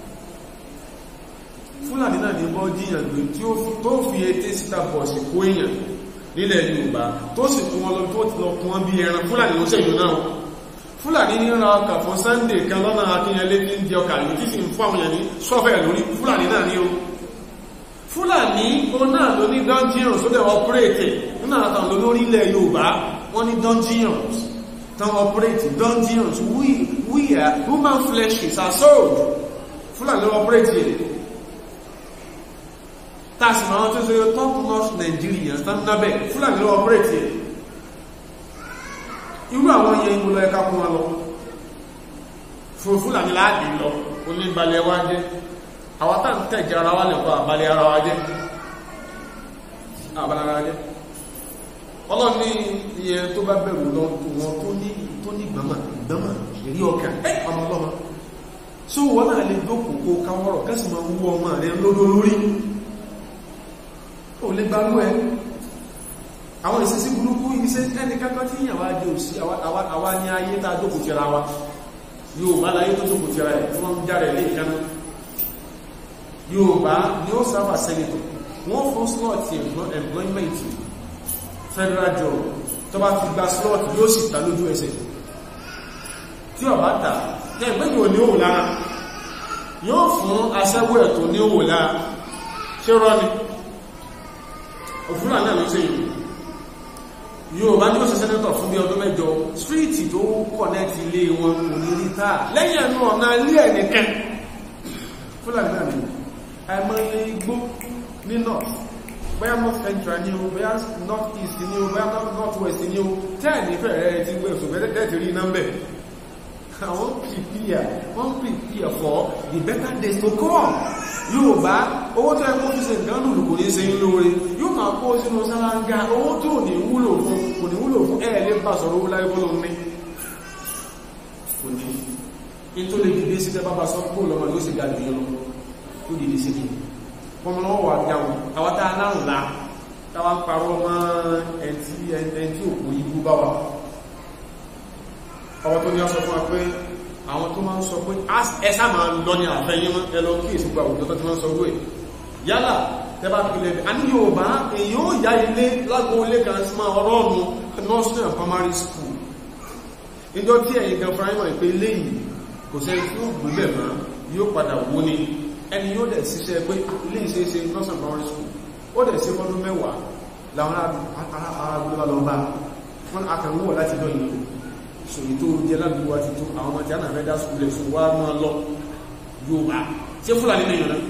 B: Fúlàní náà ní bọ́ jíyàn gbé tí tó fi ètè síta bọ̀ sí kó èèyàn nílẹ̀ Yorùbá tó sì kún wọn lọ tó ti lọ kún wọn bí ẹran Fúlàní ló ṣẹ̀yìn náà Fúlàní ní ra ọkà fún Sunday kan lọ́nà Akínyẹlé tí ń di ọkà ní tí sì ń fún àwọn èèyàn ní sọ́fẹ̀ lórí Fúlàní náà ní o Fúlàní o náà ló ní dungeons tó dẹ̀ operate nínú àtàwọn olórí ilẹ̀ Yorùbá wọ́n ní dungeons tán operate dungeons where human flesh is sold Fúlàní operate yẹ tàṣì máa tó ṣe top notch Nigerians tán nábẹ̀ Fúlàní operate yẹ irú àwọn yẹn ìmúlọ ẹka kún wọn lọ fún Fúlàní láàdì lọ oníbalẹ̀ wá jẹ́ àwọn tàn tẹ̀jẹ̀ ara wá lẹ́kọ̀ọ́ àbalẹ̀ ara wá jẹ́ ọlọ́ni iye tó bá bẹ̀rù lọ wọn tó ní gbàmà ìrí ọkà ọmọ ọlọ́mọ so wọ́n náà lè dókò kó káwọ́rọ̀ kẹ́sì máa wú ọmọ rẹ̀ lódó lórí o lè gbárú ẹ àwọn ìsẹsí burúkú iṣẹ́ ẹni kankan tí yàwó ajé òsí àwa ní ayé tá dókò tẹ́ra wa yóò bá láyé tó dókò tẹ́ra ẹ̀ tí wọ́n ń járe lé ìkaná yóò bá ní ó sáfà sẹ́nitọ̀ wọ́n fún slot employment federal job tó bá ti gba slot yóò sì ta lójú ẹsẹ̀ tí ó bá ta ẹgbẹ́ yóò ní òwò lára yóò fún aṣẹ́wó ẹ̀tọ́ ní òwò lára ṣe rọ́ ni òfúrà náà ló ṣe yìí yóò bá ní ó ṣe sẹ́nẹ́tọ̀ fún bí ọdún mẹ́jọ streeti tó connect ilé wọn kò ní rí táà lẹ́yìn ẹ̀nù ọ̀nà ilé ẹ̀nìkẹ́ fúlàní náà ni àìmọ́ ilé igbó ní north bóyá north central ní o bóyá north east ní o bóyá north west ní o tẹ́ẹ̀ní fẹ̀rẹ̀ ti gbé oṣù mẹ́tẹ̀ẹ̀tẹ̀ rí iná mbẹ̀ àwọn prepare for the better days to come yóò bá owó tó ẹkọ́ fi ṣe nǹkan lùlù kò ní ṣe ń lóore yóò máa kó sínú sálángá owó tí ò ní wúlò fún ẹ̀ẹ́lẹ́ bá sọ̀rọ̀ owó láyé bọ́lọ̀ ní kò ní in tó lè dìde sí tẹ́ bá sọ kó lọ́mọ ló sì gàdù yẹn lọ tó dìde sí ní ọmọlọ́wọ́ wà dáwọn àwátá aláàrùnlá táwọn parọ́ mọ́ ẹntí òkú ibú bá wà ọwọ́ tó ní ọ sọ fún wa pé àwọn tó máa ń sọ pé ẹsà máa ń lọ ní àfẹ́yìn ẹlọ kí èsì gba òjò tó ti máa ń sọ wé yálà tẹ́bá pìlẹ̀ a ní Yorùbá èyí ó yá ilé lágbó ilé kan sí máa ọlọ́ọ̀nù nursery and primary school ìjọ tí ẹ̀yìn gan primary ìpé ilé yìí kò sẹ́ tí ó gbílẹ̀ mọ́ yóò padà wó ní ẹni yóò dẹ̀ síṣẹ́ pé ilé ìṣeéṣe nursery and primary school ó dẹ̀ sí fọ́dún mẹ́wàá làwọn ará lọ bá wọn akànwọ́ láti lọ ìlú ṣòyí tó jẹ́ lábúwá ti tó àwọn ọmọ tí a náà fẹ́ dá skúlẹ̀ fún wá máa lọ Yorùbá ṣe Fúlàní lè yànà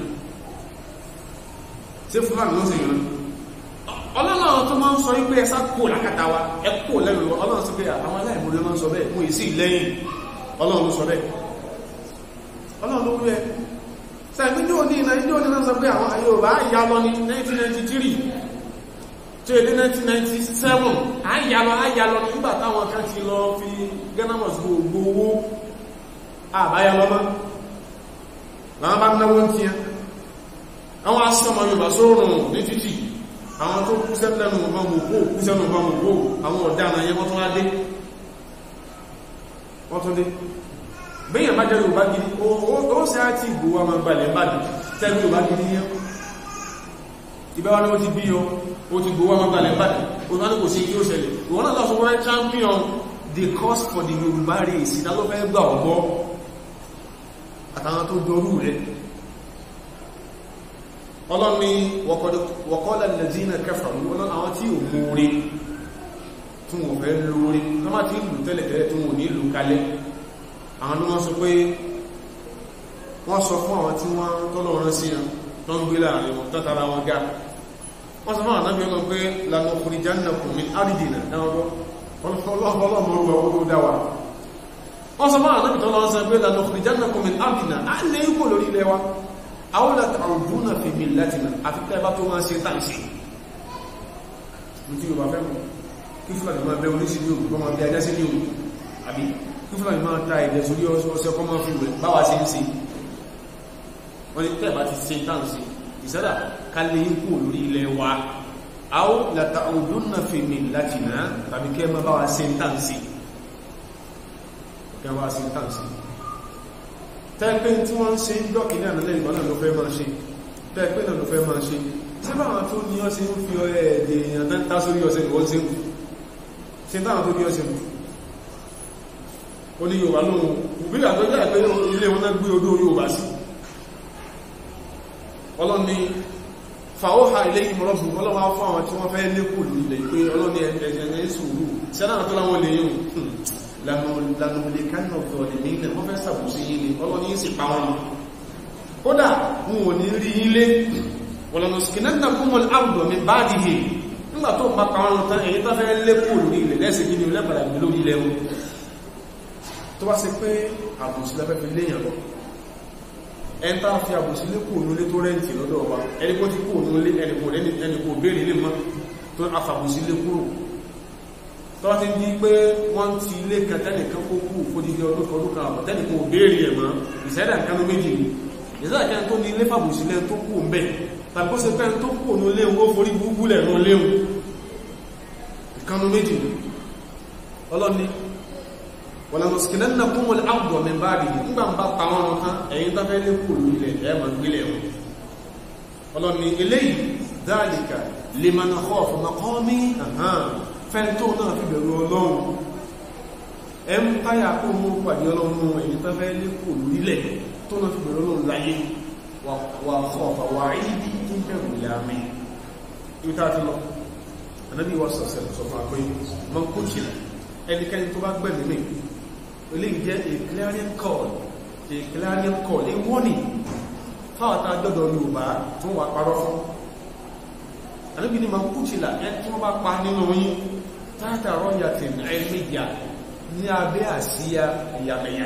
B: ṣe Fúlàní ló ṣe yànà Ọlọ́run tó máa ń sọ wípé ẹsá kò lákàtà wa ẹ kò lẹ́nu Ọlọ́run sí pé àwọn aláìmọ̀lẹ́ máa ń sọ bẹ́ẹ̀ mú ìsí lẹ́yìn Ọlọ́run ló sọ bẹ́ẹ̀ Ọlọ́run ló rú ẹ sẹ́gbẹ́ ní òní ìnà ìjọ́ ní náà sọ pé àwọn Yorùbá ìyá lọ ní 1993 tó èdè 1997 àyàlọ nígbà táwọn kan ti lọ fi gánàmọ̀sí gbogbo owó àbáyàlọ́mọ́ láwọn bá náwó ń tíyàn àwọn asọ́mọ̀ Yorùbá sóòrùn ní títì àwọn tó kú sẹ́lẹ̀nù ọmọmọ̀kó àwọn ọ̀daràn yẹn wọ́n tún dé bẹ́yàn bá jẹ́ Yorùbá gidi ó sì á ti ìgbò wa ma gbalẹ̀ bá dì tẹ́lú Yorùbá gidi yẹn ìbáwá ni wọ́n ti bí yọ ó ti gbówá ma gbalẹ̀ bá dì ó náà kò sí kí ó ṣẹlẹ̀ ìwọ́n náà lọ́sọ wọ́n champion the cause for the Yorùbá race ìdálọ́fẹ́ gbà ọgbọ́ àtàwọn tó jọrú rẹ̀ ọlọ́ni wọ̀kọ́lẹ̀ lẹ́zínà kẹfà wọ́n àwọn tí ò mórí tún wọ́n fẹ́ lórí tó má ti lù tẹ́lẹ̀tẹ́lẹ̀ tó wọ́n ní lù kalẹ̀ àwọn ní wọ́n sọ pé wọ́n sọ fún àwọn tí wọ́n tọ́lọ̀ rán sí tó ń gbé láàrin wọn tátara wọn gá wọ́n sọ fún àwọn náà pé lànà khurijannakum min ardina wọ́n sọ fún àwọn náà tọ́lọ̀ sọ pé lànà khurijannakum min ardina á lè kò lórí ilẹ̀ wa àwọn àrùdúnà fi millatina àti tẹ́bá tó máa ṣe tàìsí ní tí Yorùbá fẹ́ mú kí Fúlàní máa bẹ oníṣì ní òkú máa bí ajá sí ní òkú àbí kí Fúlàní máa ta ẹ̀dẹ̀ sórí ọ̀sẹ̀ ọkọ̀ máa fi wẹ̀ báwa sí ń ṣe wọ́n ni tẹ́bá ti ṣe tàìsí ìsẹ́dà kalẹ̀ ikú lórí ilẹ̀ wa àwọn àrùdúnà fi millatina tàbí kẹ́ máa báwa ṣe tàìsí tẹ́ẹ̀pẹ́ tí wọ́n ń ṣe dọ́kì ní ànàlẹ́ ìgbọ́nà ló fẹ́ máa ṣe tẹ́ẹ̀pẹ́ náà ló fẹ́ máa ṣe tí báwọn tó ní ọ́sẹ́ ń fi ẹ̀ẹ̀dẹ̀ èèyàn tẹ́ntá sórí ọ̀sẹ̀ ìwọ́n sí ṣe táwọn tó ní ọ́sẹ̀ ó ní Yorùbá lóhun ìbílẹ̀ àtọ́jọ́ ẹ̀pẹ́ ilé wọn náà gbé odó Yorùbá sí ọlọ́ni fàóhà ilé ìmọ̀lọ́bù ọlọ́wà fún àwọn tí wọ́n fẹ́ lékò nílẹ̀ pé ọlọ́ni ẹ̀ẹ̀ẹ̀ sùúrù sẹ́nà tó láwọn lè yóò lànàmùlẹ̀kánà ọ̀dọ̀ ní ilẹ̀ wọ́n fẹ́ sàbòsí yìí ni ọlọ́ni yìí sì pa wọn kódà wọn ò ní rí ilé wala nuskinannakumul arda min ba'dihi nígbà tó bá pa wọn tán èyí tó fẹ́ lé kúrò lórí ilẹ̀ lẹ́sẹ̀ kí ni lẹ́pàdà gbé lórí ilẹ̀ wọn tó bá ṣe pé àbòsí lẹ́fẹ́ fi léyàn lọ ẹni tá fi àbòsí lé kúrò lórí tó rẹ́ǹtì lọ́dọ̀ wa ẹni kó ti kúrò lórí ẹni kò béèrè ilé mọ́ tó afàbòsí lé kúrò tó wá ti di pé wọ́n ti ilé kan tẹ́nìkan kó kú fódìdí ọdún kan àbọ̀ tẹ́nìkan ò béèrè ẹ̀ mọ́ ìṣẹ́dà nǹkan ló méjì ìṣẹ́dà kan tó ní ilé fàbòsí lẹ́ tó kú ń bẹ̀ tàbí kó ṣe pẹ́ tó kú ònú léwu ó forí gbúgbú lẹ̀rún léwu ìkanu méjì ọlọ́ni wala nuskinannakumul arda min ba'dihi nígbà ń bá pa wọn lọ tán ẹ̀yin tó fẹ́ lé kú lórílẹ̀ ẹ̀mọ̀ gbílẹ̀ wọn ọlọ́ni eléyìí dhalika liman khafa maqami fẹ́ntó náà fi bẹ̀rù ọlọ́run ẹ ń táyà kó mú pàdé ọlọ́run ẹ̀yin tó fẹ́ lé kú lórílẹ̀ tó náà fi bẹ̀rù ọlọ́run láyé wà khafa wa'idi tí ń bẹ̀rù ìyá mi ibi tá a ti lọ Ànábì wa sọ̀sẹ̀ sọ fún àpé man qutila ẹnikẹ́ni tó bá gbẹ̀mí mi eléyìí jẹ́ a clarion call a warning fáwọ̀tá dọ́dọ̀ Yorùbá tó wà parọ́ fún Ànábì ni man qutila ẹ tí wọ́n bá pa nínú yín tahta rayatin ilmiyya ní abẹ́ àsíyà ìyàmẹ̀yà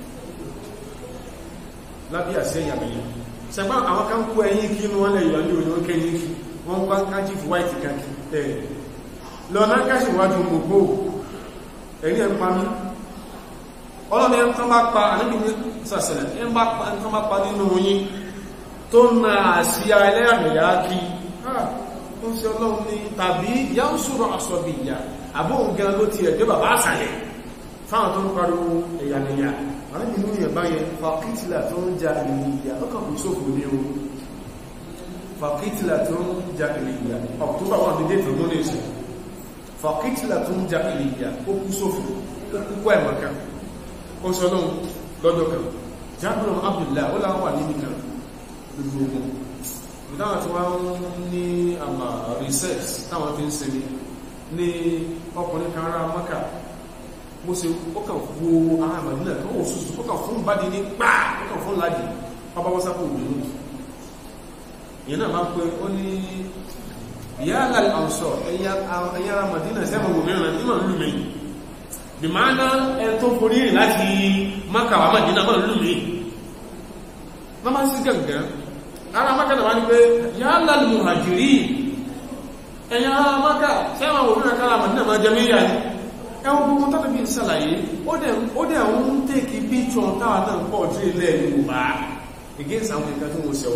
B: lábẹ́ àsíyà ìyàmẹ̀yà ṣẹ̀gbọ́n àwọn kan kú ẹ̀yìn kí ní wọ́n lẹ̀ ìwà ní òyìnbó kẹ́yìn kí wọ́n bá kájí fún white kàkí lọ́nà káṣì wájú gbogbo ẹ̀rí ẹ̀ ń pa mí ọlọ́ni ẹ̀ ń tán bá pa àníbì ní sàṣẹ̀lẹ̀ ẹ̀ ń tán bá pa nínú yín tó na àsíyà ẹlẹ́yàmẹ̀yà kí ó ṣe ọlọ́run ní tàbí ìyá ń sọ̀rọ̀ àṣọ̀bì ìyà àbóhùn gan ló ti ẹ̀gbẹ́ bàbá àṣàlẹ̀ fáwọn tó ń pariwo ẹ̀yàmẹ̀yà àníbì ní ìyẹ̀bá yẹn fàkítìlà tó ń ja ìyà ọkàn kò sófò ní o fàkítìlà tó ń ja ìyà October 1 ní date of donation fàkítìlà tó ń ja ìyà ó kú sófò ó kúkú ẹ̀mọ̀kan ó sọ lọ́dọ̀ kan Jábìrù Abdullah ó láwọn wà níbi kan gbogbo ogun ìdáwọn tí wọ́n ní àmà research táwọn fi ń ṣe ní ọkùnrin kan ará Mákà mo ṣe ó kàn wo ara Mádínà kan ó sùsù ó kàn fún bádìí ní pàá ó kàn fún láàdì pápáwọ́sápò òmìnú ìyẹn náà máa pé ó ní ìyá al-Ansar ẹ̀yà ara Mádínà sẹ́mọ̀ òmìnira ní màá lùmí bí máa ná ẹ tó forí rìn láti Mákà wà Mádínà máa lùmí wọ́n máa sí gẹ̀gẹ̀ ara Mákà náà wá ní pé ya al-muhajirin ẹ̀yà ara Mákà sẹ́mọ̀ òmìnira kára Mádínà máa jẹ míyà ní ẹwọ́n gbogbo tọ́tọ̀ bí ìsàlàyé ó dẹ̀ ń tèkì bí tún táwà náà pọ̀ tí ilẹ̀ Yorùbá against àwọn ìkà tó wọ́n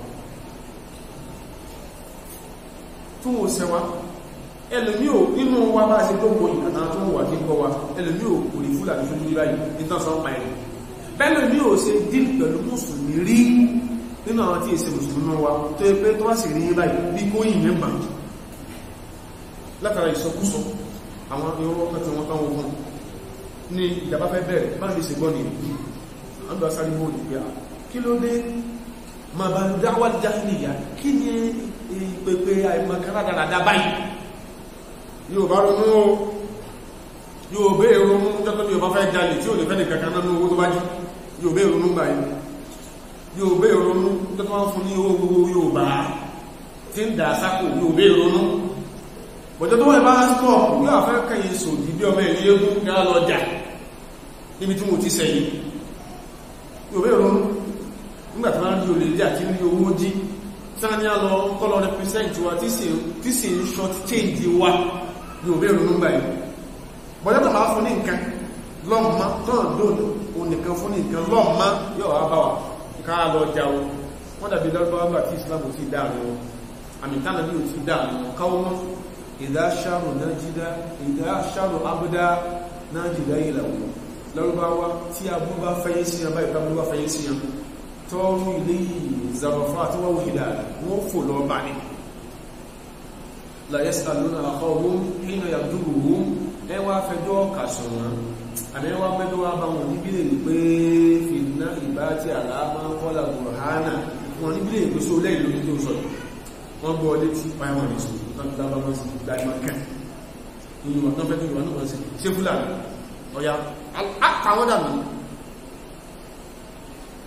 B: sẹ́wà ẹlòmí ò nínú wa bá ṣe tó gbọ́ ìkàtà tó wà kí gbọ́ wa ẹlòmí ò kò rí Fúlàní tó ní báyìí nítànsán pa ẹ̀rẹ̀ bẹ́lòmí ò ṣe díl pẹ̀lú mùsùlùmí rí nínú àwọn tí èsè mùsùlùmí wa tó yẹ pé tó wá sì rí báyìí bí kó yìn mẹ́mbà látara ìsọkúsọ àwọn irọ́ ọkọ̀ tí wọ́n tán ogun ní ìjàbá fẹ́ bẹ̀rẹ̀ bá lè ṣe gbọ́ ní àgbà sáré mọ́ ìgbé kí ló dé ma bá dáwà jáhìlìyà kí ni ìpèpè àìmọ̀kára dáradá báyìí yóò bá ronú o yóò bẹ́ ìrònú jọ́tọ́ bí o bá fẹ́ jalè tí ó lè fẹ́ ní kankan nánú owó tó bá jí yóò bẹ́ ìrònú gbà yìí yóò bẹ́ ìrònú jọ́tọ́ wọ́n fún ní owó gbogbo yóò bá tí ń dà sákò yóò bẹ́ ìrònú bọ̀jọ́ tó wọ́n bá stop yóò fẹ́ kẹyìn sòdì bí ọmọ ìlú eégún gáà lọ jà níbi tí mo ti sẹ́yìn yóò bẹ́ ìrònú nígbàtí wọ́n rí olè jà tí ní owó jí sáàní àlọ kọ́lọ̀ represent wa tí sì ń short change wa yóò bẹ́ ìrònú gbà yìí bọ̀jọ́ tó máa fún ní nǹkan lọ́mọ tán dòdò onìkan fún ní nǹkan lọ́mọ yóò wá bá wa káà lọ jà o wọ́n dàbí lọ́gbà tí Islam ò ti dáàrin wọn àmì tánàbí ò ti dáàrin wọn káwọ́ mọ́ ìdáṣàrò nájídá ìdáṣàrò abúdá nájídá ìlàwó lọ́rọ̀báwá tí abú bá fẹ́yé sí yan báyìí tábú bá fẹ́yé sí yan tọ́rù ilé ìzàrọ̀fà tí wọ́n wùhìdá wọ́n fò lọ bá ní láyẹ́sà lónà àkọ́wọ́ nínú yàdúrù ẹwà fẹjọ́ kàṣùnwọ́n àmì ẹwà mẹ́jọ́ wá bá wọn níbílẹ̀ pé fìdínà ìbá tí àlàámá kọ́lá burhana wọn níbílẹ̀ ìpèsè olẹ́ ìlú ní tó sọ̀rọ̀ wọ́n gbọ́ létí pàíwọ̀n ní ṣùgbọ́n tán dábà wọ́n sí dáìmọ̀kẹ́ ìyíwọ̀n tán fẹ́ ìwọ̀n náà sí ṣe Fúlàní ọ̀yá àkàwọ́dà mi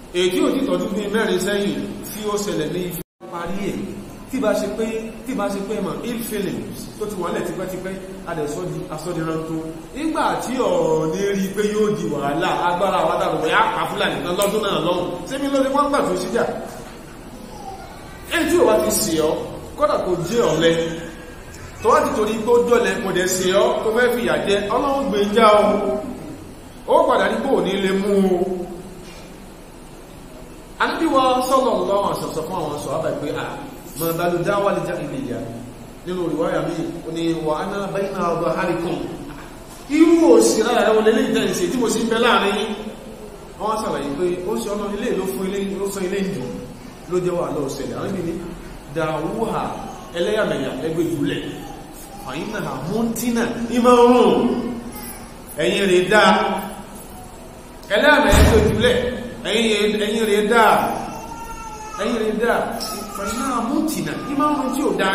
B: èyí tí ò ti tọ́jú bí mẹ́rin sẹ́yìn tí ó ṣẹlẹ̀ ní parí ẹ̀ tí bá ṣe pé mọ̀ ill feelings tó ti wọ́n lẹ̀ tipẹ́tipẹ́ asọ́dìran tó nígbà tí ọ̀rọ̀ ní rí pé yóò di wàhálà agbára àwádàrùn yá pa Fúlàní kan lọ́dún náà lọ́hùn sí mi lórí wọ́n gbà tó síjà ẹni tí ò wá ti sì ọ́ kódà kò jẹ́ ọ̀lẹ tó wá ti torí pé ó jọ́lẹ̀ kò dẹ̀ sì ọ́ tó fẹ́ fìyà jẹ Ọlọ́run gbé já ó padà ní pò ní lè mú o Ànábì wa sallallahu alaihi wasallam fún àwọn sọ̀hábà pé ma balu dáwà lè já ilé ìyá nínú ìwáyà mi ò ní wà á náà báyìí náà ọgbà harikun irú òsì lára ẹwọ lélé ìtẹ́ǹsì tí mo sì ń bẹ láàrin wọ́n sàlàyé pé ó sì ọ̀nà ilé ló fún ilé ló sọ ilé ìjù ló jẹ́ wà lọ́ọ̀ ṣẹlẹ̀ àwọn ibi ní dáwúhà ẹlẹ́yàmẹ̀yà ẹgbẹ́ jùlẹ̀ fàyínà múntínà ìmọ̀ ọrùn ẹ̀yìn rẹ̀ dá ẹlẹ́yàmẹ̀yà ẹgbẹ́ jùlẹ̀ ẹ̀yìn rẹ̀ dá fàyínà múntínà ìmọ̀ ọrùn tí ò dá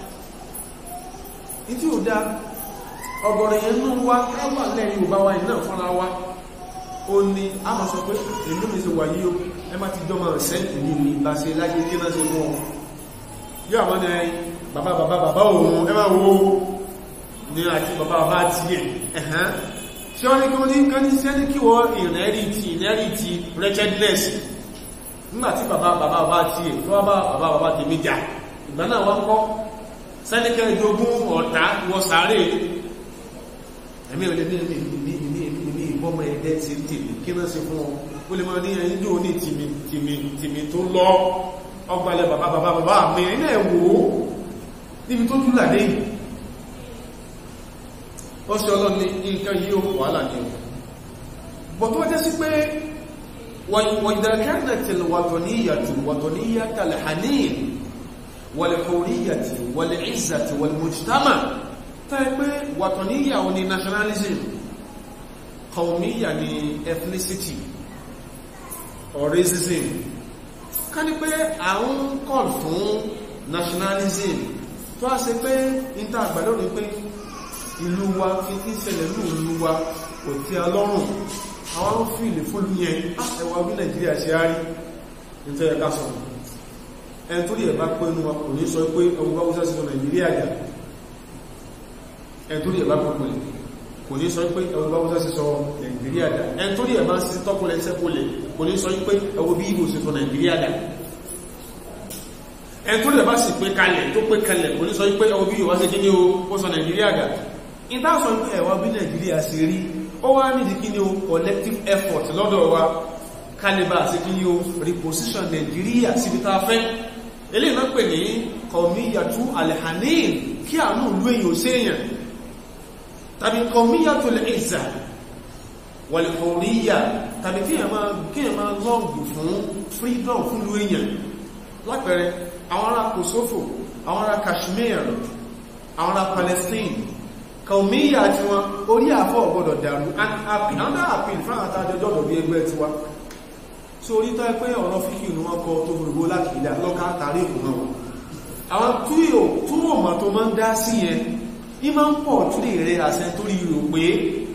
B: ní tí ò dá ọgọ̀rọ̀ yẹn ní wá ẹwà lẹ́yìn ò bá wá iná fúnra wá ó ní a máa sọ pé èlú mi ṣe wà yíò ẹ má ti jọmọ ẹ̀sẹ́ ìlú ìbá ṣe láyé kí náà ṣe mú ọ yóò àwọn ní bàbá òun ẹ máa wo ní àti bàbá ti ẹ̀ ẹ̀hán ṣe wọ́n ní kí wọ́n ní kán ní sẹ́ ní kí wọ́n inherit wretchedness nígbàtí bàbá ti ẹ̀ tó wá bàbá tèmi jà ìgbà náà wọ́n kọ́ sẹ́nìkẹ́ ìjogún ọ̀tá wọ sàárè ẹ̀mí ò lè ní ìbọ́mọ ẹ̀dẹ́ ti tèmi kí náà ṣe fún ọ ó lè máa ní ẹni jò ní tìmì tó lọ ọgbàlẹ̀ bàbá mi ẹ̀nà ẹ̀wò níbi tó dúlà dé ó ṣe ọlọ́ ní nǹkan yíò wàhálà ní ọ bọ̀ tó jẹ́ sí pé wàìdàkẹ́nàtì wàtọ̀níyàtì alhanin wàlẹ̀kọ̀ríyàtì wàlẹ̀ìzàtì wàlẹ̀mọ̀jítàmà tẹ́ pé wàtọ̀níyà ò ní nationalism kọ̀ọ̀míyà ní ethnicity or racism ká ní pé àwọn call fún nationalism tó á ṣe pé níta àgbàlórí pé ìlú wa kí tí ṣẹlẹ̀ ní ìlú wa kò tí a lọ́rùn àwọn fíìlì fún yẹn ẹwà bí Nàìjíríà ṣe á rí nítorí ẹ̀ká sọ ẹn tó rí ẹ̀bá pé inú wa kò ní sọ pé ẹwà wúsá sí Nàìjíríà jà ẹn tó rí ẹ̀bá pé kò ní sọ pé ẹwọ bá wọ́sá sí sọ Nàìjíríà dá ẹn tó rí ẹ̀bá sí tọ́kùnlẹ̀ sẹ́kùnlẹ̀ kò ní sọ pé ẹwọ bí Ìgbò sí sọ Nàìjíríà dá ẹn tó rí ẹ̀bá sì pé kalẹ̀ tó pé kalẹ̀ kò ní sọ pé ẹwọ bí Yorùbá sí kí ní ó sọ Nàìjíríà dá ìdá sọ pé ẹwà bí Nàìjíríà sí rí ó wá nídìí kí ní o collective effort lọ́dọ̀ wa kalibà sí kí ní o reposition Nàìjíríà síbi tá a fẹ́ eléyìí náà pè ní kọ̀míyàtú alhanin kí àánú ìlú èyàn ò séèyàn tàbí kọmíyàtò lè ìzà wàlẹ̀kọ̀ríyà tàbí kí ẹ máa lọ́gbù fún freedom fún lú èyàn lápẹẹrẹ àwọn ará Kosovo àwọn ará Kashmir àwọn ará Palestine kọmíyà tí wọn orí àfọ́ ọ̀gbọ́dọ̀ dàrú another appeal fún àwọn àtàjọjọ́ bí ẹgbẹ́ tiwa so orí tó ẹ pé ọ̀rọ̀ fíkì ní wọ́n kọ tó gbogbo lákìlá lọ́ká tàrí ìkùnmọ́ wọn àwọn túwò mọ̀ tó máa ń dá sí yẹn ìmá ń pọ̀ tí lè rẹ̀ àṣẹ tó rí rò pé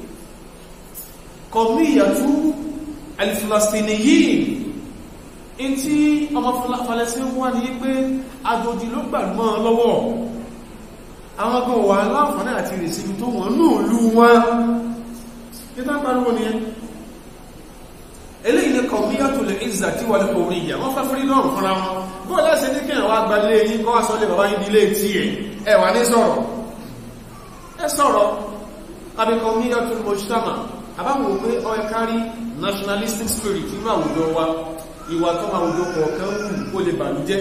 B: kọmíyàtú al-Filastiniyin in tí ọmọ Palestine wà ní pé àjòjì ló gbàgbọ́n lọ́wọ́ àwọn ọgbọ̀n wà láǹfààní àti ìrìsìbí tó wọ́n ní òlú wọn títà pariwo ni eléyìí ni kọmíyàtú al-izza tí wà ní kòríyà wọ́n fẹ́ freedom fúnra wọn bóò lẹ́sẹ̀ ní kí àwọn agbálé yìí kọ́ wá sọ́lé bàbá yìí dílé tí ẹ̀ wà ní sọ̀rọ̀ ẹ sọ̀rọ̀ abẹ́kọ̀míyàtú al-mujtama àbáwọn pé ọ ẹ̀kárí nationalistic spirit nínú àwùjọ wa ìwà tó máa wùjọ kọ̀ọ̀kan wù ó lè bàlújẹ́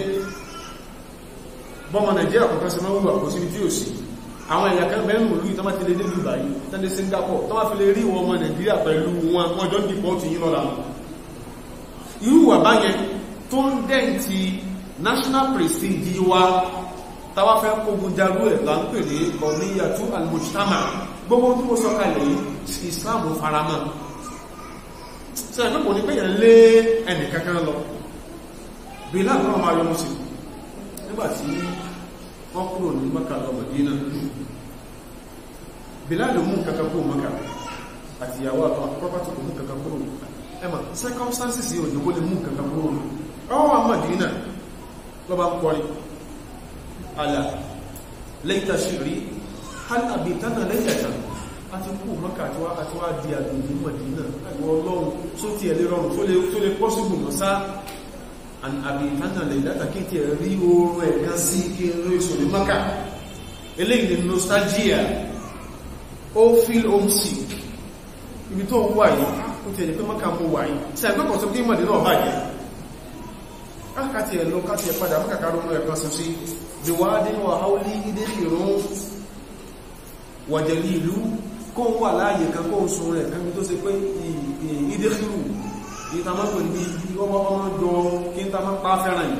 B: bọ́mọ Nàìjíríà kọ̀ọ̀kan sí máa wùwà kò sí tí ó sí àwọn ẹ̀yà kan mẹ́rin olú ìtọ́má ti lè dé lù báyìí tẹ́lẹ̀ Singapore tó má fi lè rí wọn ọmọ Nàìjíríà pẹ̀lú wọn jọ dìpọ́tù yìí lọ́la irú wà báyẹn tó ń dẹ́ǹtì national prestige wa tàwà fẹ́ kógun jarú ẹ̀ là ń pè ní kọmíyàtú al-mujtama gbogbo tí mo sọ kalẹ̀ yìí Islam faramọ́ sí ẹ̀fẹ́ kò ní pé yẹn lé ẹnì kankan lọ Bilal náà máa yọ mú sí nígbàtí wọ́n kúrò ní Mẹ́kà lọ Mẹ́dínà Bilal mú kankan kúrò Mẹ́kà àti ìyàwó àtọ́ property kò mú kankan kúrò ẹmà circumstances yóò jẹ́ kó lè mú kankan kúrò ọwọ́ Mádínà lọ́bá ń kọrin alá lẹ́yìntà ṣìrí hal àbìtánà lẹ́yìntà àti kú Mákà àti wá di àdúgbò Mádínà àìwọ̀ Ọlọ́run tó ti ẹ̀lẹ́ rọrùn tó lè pọ́sùgbù mọ́sá àbìtánà lẹ́yìntà kí ti rí oorun ẹ̀kan sí kí rí ìṣòrí Mákà eléyìí ni nostalgia ó feel homesick ibi tó wà yìí ó ti ẹ̀lẹ́ pé Mákà mú wà yìí tí àgbẹ́kọ̀ tó kí Mádínà ọba yìí káàkiri ẹ̀ lọ káàkiri ẹ̀ padà mọ́kàkàrò mọ́ ẹ̀kan sí biwadin wa hauli idkhirun wa jalilu kó wà láàyè kan kó sun rẹ̀ kan tó ṣe pé idkhiru ìtàmọ́pẹ̀ ní ọmọ jọ kí n ta mọ́ pa fẹ́ràn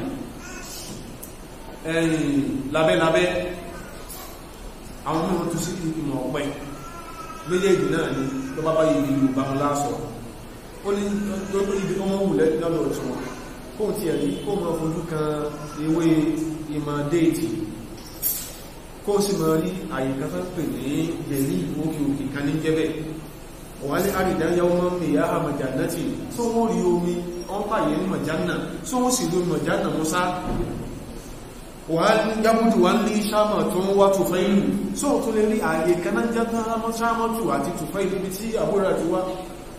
B: yìí lábẹ́lábẹ́ àwọn mọ́ tó sí ìmọ̀ ọ̀pẹ́ méjèèjì náà ni tó bá báyìí ìlú bá wọn lásọ̀ ó ní ibi ọmọ wù lọ́dọ̀ tí wọn kó tí ẹ̀rí kó mọ́ fojú kan ewé ìmọ̀ déètì kó sì mọ́ rí àyíká tó pè ní bẹ̀rí òkè kan ní jẹ́bẹ̀ wàlẹ́ àrídáyàwó mọ́ mẹ́yà àmàjánátì tó wọ́n rí omi wọ́n pàyẹ ní màjánà tó wọ́n sì rí màjánà mọ́sá wọ́n yábùdù wọ́n ní sáàmà tó wá tùfẹ́ ìlú tó tó lè rí àyè kanájá sáàmàtù àti tùfẹ́ ìlú tí àbúrà ti wá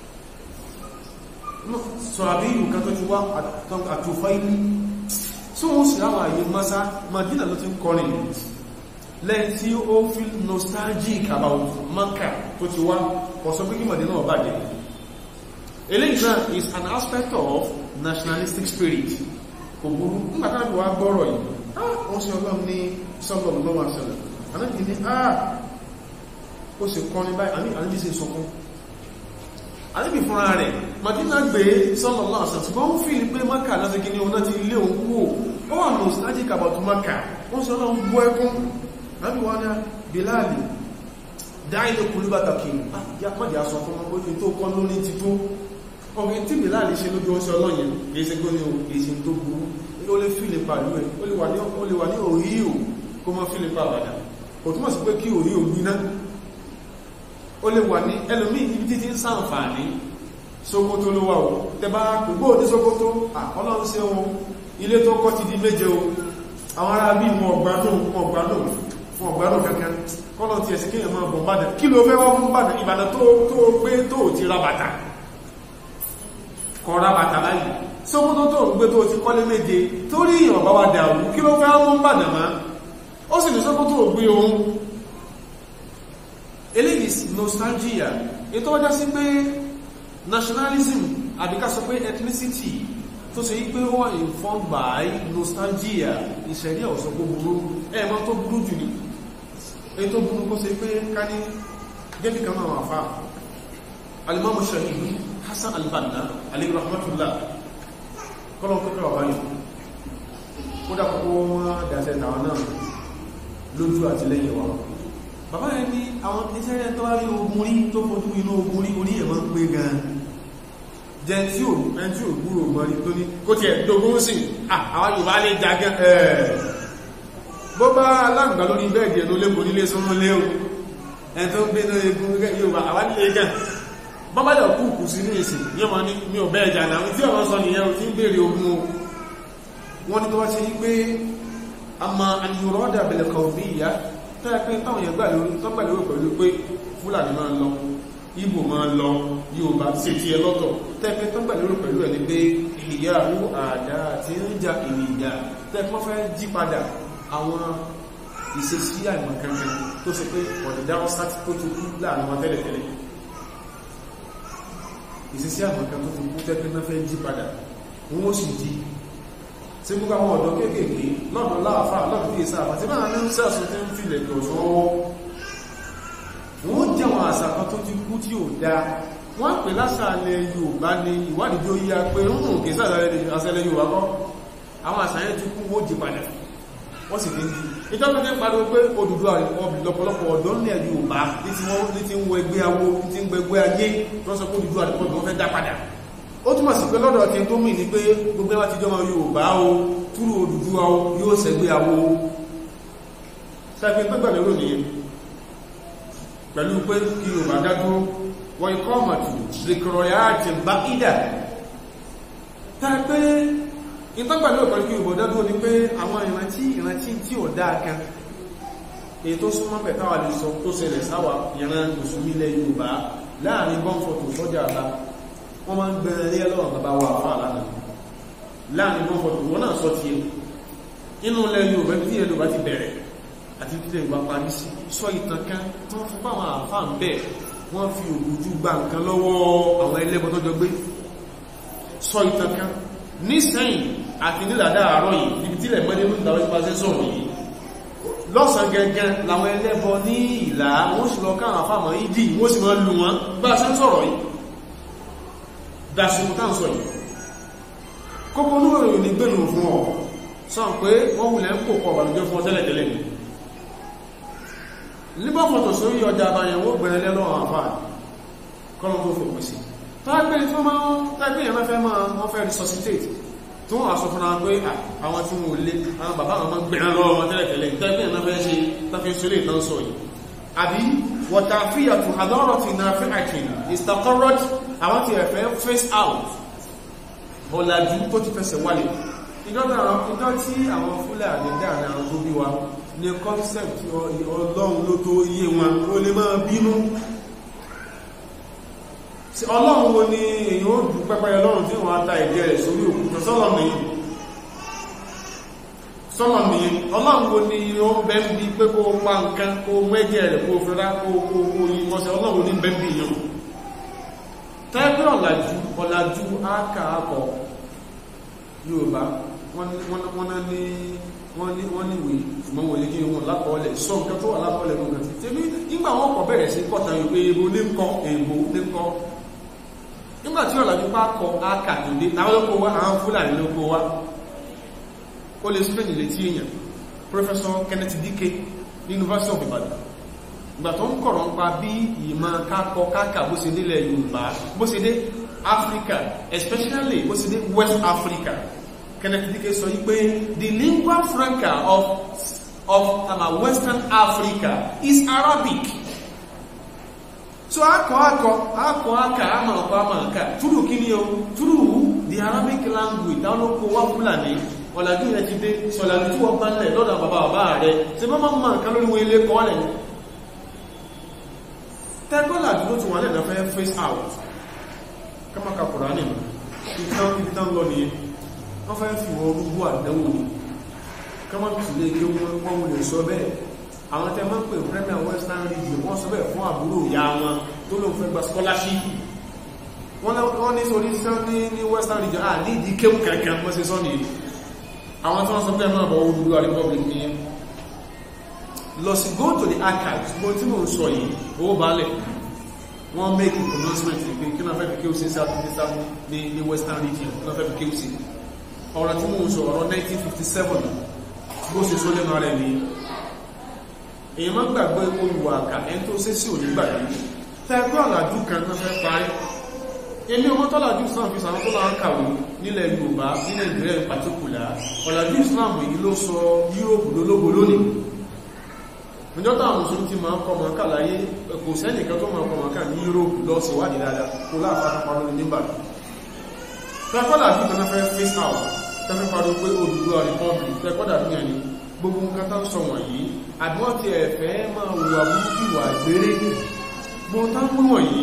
B: sọ̀rọ̀bí ìlú kan tó ti wá àtùfẹ́ ìlú tó wọ́n sì ráwà àyè mọ́sá Mádínà ló ti ń kọrin lẹ́yìn tí ó feel nostalgic about Makkah tó ti wá kọ̀sọ̀ pé kí Mádínà ó bàjẹ́. Eléyìí náà is an aspect of nationalistic spirit kò burú nígbàtàbí wá gbọ́rọ̀ yìí wọ́n sí Ọlọ́run ní sallallahu alaihi wasallam anábì ní ó sì kọrin báyìí anábì sí sọkún anábì fúnra rẹ̀ Mádínà gbé sallallahu alaihi wasallam wọ́n fi pé Makkah láti kí ní ọ̀nà ti ilé òun kúrò ó wà nostalgic about Makkah wọ́n sí Ọlọ́run bú ẹkún lábí wọ́n ní Bilali dáìlẹ̀ kùlúbàtà kí mọ́dí aṣọ fún ọmọ ojú tó kọ́ lórí ti tó ọgbẹ̀ tí Bilali ṣe lójú ọṣẹ́ ọlọ́yìn èsì gbóní èsì tó burú ó lè fílẹ̀ pàlú ẹ̀ ó lè wà ní òhíò kó mọ́ fílẹ̀ pàládà kò túnmọ̀ sí pé kí òhíò gbiná ó lè wà ní ẹlòmí ibi títí ń ṣàǹfààní Sókótó ló wà ó tẹbá gbogbo ní Sókótó Ọlọ́run ṣe wọn ilé tó kọ́ ti di méje o àwọn ará bí wọn ọgbàdùn kankan kọ́lọ̀ tí ẹ̀sì kíyàn máa bọ̀ bádẹ̀ kí ló fẹ́ wọ́n mú bádẹ̀ Ìbàdàn tó gbé tó ti rábàtà kọ rábàtà láyìí Sókótó tó gbé tó ti kọ́lé méje tó rí ìyàn bá wà dàrú kí ló fẹ́ wọ́n mú bádẹ̀ má ó sì ní Sókótó gbé ohun eléyìí nostalgia ètò ọjọ́ sí pé nationalism àbíká sọ pé ethnicity tó ṣe wípé ó wà informed by nostalgia ìṣẹ̀rí ọ̀sọ̀ gbogbo ẹ̀mọ́ tó burú jù ní èyí tó burú kó ṣe pé ká ní gẹ́bí kan máa fà alimamu Shahidi Hassan al-Banna alayhi rahmatullah kọ́lọ̀ kọ́kọ́ wà báyìí ó dákọ́kọ́ wọ́n dáṣẹ́ tàwọn náà lójú àti lẹ́yìn wa bàbá rẹ̀ ní àwọn iṣẹ́ rẹ̀ tó wá rí ogun rí tó fojú inú ogun rí orí ẹ̀mọ́ pé gan jẹ́ tí ò gbúrò mọ́rí tó ní kó tí ẹ̀ dógún sí àwọn Yorùbá lè jagẹ́ bó bá alágbà lórí bẹ́ẹ̀dì ẹ̀nà olébò nílé sọ́mọ́ léò ẹ̀ tó ń gbé ní egun Yorùbá àwọn nílé gan bọ́bájọ̀ kúkù sí ní ìsìn ní ọmọ ní mi ò bẹ́ẹ̀ jà náà tí ọmọ sọ nìyẹn ò tí ń bèèrè ogun o wọ́n ní tó wá ṣe yí pé a ma àníyànrọ́dà bẹ̀lẹ̀ kọ̀ọ̀bí ìyá tó yẹ pé táwọn èèyàn gbà lórí pẹ̀lú pé Fúlàní máa lọ Ìgbò máa lọ Yorùbá ṣe ti ẹ lọ́tọ̀ tẹ́pẹ́ tó gbà lórí pẹ̀lú ẹ̀ ní pé ìyàwó àdá àti ìjà ìrìnjà tẹ́pẹ́ fẹ́ jí padà àwọn ìṣesí àìmọ̀ kankan tó ṣe pé ọ̀dẹ̀dáwọ́ sáti kó tó kú láàrin wọn tẹ́lẹ̀tẹ́lẹ̀ ìṣesí àìmọ̀ kan tó kú tẹ́pẹ́ náà fẹ́ jí padà wọ́n ó sì jí tí gbogbo àwọn ọ̀dọ́ kéékèèké lọ́dọ̀ láàfà lọ́dọ̀ tí ìsáàfà tí máa ní sẹ́ẹ̀sùn tí ń filẹ̀ jọ̀ṣọ́ wọ́n jẹ́ àwọn àṣà kan tó ti kú tí ò dáa wọ́n pè lásàálẹ̀ Yorùbá ní ìwádìí tó yíya pé rúrùn kìí sàṣẹ́lẹ̀ Yorùbá kọ́ àwọn àṣà yẹn ti kú wó jí padà wọ́n sì kéjì ìjọba ní pàdé pé Odùduwà lọ́pọ̀lọpọ̀ ọ̀dọ́ ní Yorùbá ní ti ń wọ ẹgbẹ́ awo ní ti ń gbẹgbẹ́ ayé tó sọ pé Odùduwà ní wọ́n fẹ́ dá padà ó túnmọ̀ sí pé lọ́dọ̀ tí tó mì ní pé gbogbo ẹwà ti jọmọ Yorùbá o túrú Odùduwà o yóò ṣẹgbẹ́ awo sẹ́gbẹ́ pẹ́gbẹ̀lẹ̀ rò nìyẹn pẹ̀lú pé kí Yorùbá dádúró wọ́n ikọ́ ọmọ̀tù zikọ̀rọ̀yà àti bá ìdà tá pé ìtọ́gbàlẹ̀ òpẹ̀lú kí Yorùbá dádúró ni pé àwọn ìrántí tí ò dáa kan èyí tó súnmọ́ pẹ̀táwà lè sọ tó ṣẹlẹ̀ sáwà ìran mùsùlùmí ilẹ̀ Yorùbá láàrin bọ́nfọ̀tò sọ́jà àbá wọ́n máa ń gbẹ̀rẹ̀ lé lọ́wọ́ bàbá wa àfáà lánàá láàrin bọ́nfọ̀tò wọ́n náà sọ ti inú ilẹ̀ Yorùbá tí ilẹ̀ Yorùbá ti bẹ̀rẹ̀ àti tílẹ̀ ìwà parí sí sọ ìtàn kan tó ń fún báwọn àfáà ń bẹ̀ wọ́n fi ògùjú gba nǹkan lọ́wọ́ àwọn ẹlẹ́bọ tó jọ gbé sọ ìtàn kan nísẹ́yìn àti nílàdá àárọ̀ yìí níbi tílẹ̀ mọ́dé ló ń dáwọ́ ìpàṣẹ sọ̀rọ̀ yìí lọ́sàn gẹ́gẹ́ làwọn ẹlẹ́bọ ní ìlà wọ́n sì lọ káwọn àfáàmọ̀ ìdí wọ́n sì máa lù wọ́n bá ṣe ń sọ̀rọ̀ yìí dásìkò tán sọ yìí kókó onúròyìn ní gbẹ̀nù fún ọ sọ́n pé wọ́n wulẹ̀ ń kò pọ̀ bàlùjẹ́ fún ọ tẹ́lẹ̀tẹ́lẹ̀ ni líbọ̀ fọ́tò sórí ọjà àbáyẹ̀wò gbẹ̀rẹ̀ lẹ́lọ́wọ́ àfáà kọ́lọ̀ tó fòpin sí tọ́gbẹ̀rẹ̀ tí wọ́n fẹ́ resuscitate tó wọ́n aṣọ fún àwọn pé àwọn tí wọ́n lé àwọn bàbá àwọn gbẹ̀rẹ̀ lọ́wọ́ wọn tẹ́lẹ̀tẹ́lẹ̀ tẹ́gbẹ̀rẹ̀ náà fẹ́ ṣe tàbí sólè ìtàn sọ yìí àbí wọ̀tàfíyàtù àdọ́rọ̀tì náà fẹ́ àkìn ìstakọ́rọ̀tì àwọn tí ẹ̀fẹ́ face out ọ̀làjú tó ti fẹsẹ̀ wálẹ̀ ìjọ́ tí àwọn Fúlàní dáàrin àwọn tó bí wa ní concept Ọlọ́run ló tó yé wọn ó lè máa bínú Ọlọ́run wo ni èyàn ó dù pẹ́pẹ́ Ọlọ́run tí wọ́n ta ìdí rẹ̀ sórí òkúta sọ́lọ̀ nìyí Ọlọ́run wo ni ó ń bẹ́ ń bí pé kó pa nǹkan kó mẹ́jẹ̀ rẹ̀ kó fẹ́rá kó yí mọ́sẹ̀ Ọlọ́run ní bẹ́ ń bí yàn tẹ́gbẹ́ ọ̀làjú ákàákọ̀ Yorùbá wọ́n níwé ṣùgbọ́n wọ́n lè kí wọn lápọ̀ọ́lẹ̀ sọ nǹkan tó wà lápọ̀ọ́lẹ̀ nǹkan tí tẹ́bí nígbà wọn kọ̀ bẹ̀rẹ̀ sí kọ́ta wípé ebo ní kọ́ èèbò ní kọ́ nígbà tí ọ̀làjú bá kọ ákàtúndé àwọn olóko wá àwọn Fúlàní lóko wá ó lè sífẹ̀yìn létí èèyàn Professor Kenneth Dike ní University of Ibadan ìgbà tó ń kọ̀rọ̀ ń pa bí ìmọ̀ kákà bó ṣe nílẹ̀ Yorùbá bó ṣe dé Africa especially bó ṣe dé West Africa Kenneth Dike sọ yí pé the lingua franca of Western Africa is Arabic so àmọ̀ọ̀ká túrù kí ni o túrù the Arabic language dáwọn olóko wá Fúlàní ọ̀làjú rẹ̀ ti dé sọ̀làjú tí wọ́n bá ń lẹ̀ lọ́dọ̀ bàbá rẹ̀ tí wọ́n máa ń mọ̀ nǹkan lórí wọn ilé kọ́ lẹ̀ tẹ́gbọ́lá dúró tí wọ́n lẹ́nà fẹ́ face out kọmọkà Kùránì ibi tán lọ nìyẹn wọ́n fẹ́ fi wọ́n rúgbó àdánwò ní kọmọkà lè kí wọ́n lè sọ bẹ́ẹ̀ àwọn tẹ́ máa ń pè Premier Western Region wọ́n sọ bẹ́ẹ̀ fún àbúrò ìyá wọn tó ló fẹ́ gba scholarship wọ́n ní sórí ní Western Region ní ìdí kéwù kankan wọ́n ṣe sọ nìyí àwọn tí wọ́n sọ bẹ́ẹ̀ máa bọ̀ Odùduwà Republic ní lọ sí go to the archives bó tí mo ń sọ yìí owó balẹ̀ wọ́n make a pronouncement pé kí náà fẹ́ fi kéwù sí South Africa ní Western Region kí náà fẹ́ fi kéwù sí ọ̀rọ̀ tí mo ń sọ ọ̀rọ̀ 1957 bó ṣe sọ lẹ́nu rẹ̀ ní èyí má gbàgbé olùwà àkà ẹni tó ṣe sí onígbàgbé tẹ́gbẹ́ ọ̀làjú kan tó fẹ́ parí ilé ọmọ tọ́làjú Islam fi sàwọn tó láwọn kàwé nílẹ̀ Yorùbá nílẹ̀ Nàìjíríà in particular ọ̀làjú Islam èyí ló sọ Europe lólógbò lónìí ìjọta àwọn Mùsùlùmí ti máa ń kọ́ mọ̀ọ́kà láyé kò sẹ́nìkan tó máa ń kọ́ mọ̀ọ́kà ní Europe lọ sí wádìí dáadáa kò láàfáà lórí nígbà tẹ́kọ́làjú kan fẹ́ face out tẹ́fẹ́ parí pé Odùduwà Republic tẹ́kọ́dà ní ẹni gbogbo nǹkan tán sọ wọ̀nyí àdúwọ́n ti ẹ̀fẹ́ máa wà búrúkú wà gbére gbogbo tán mú wọ̀nyí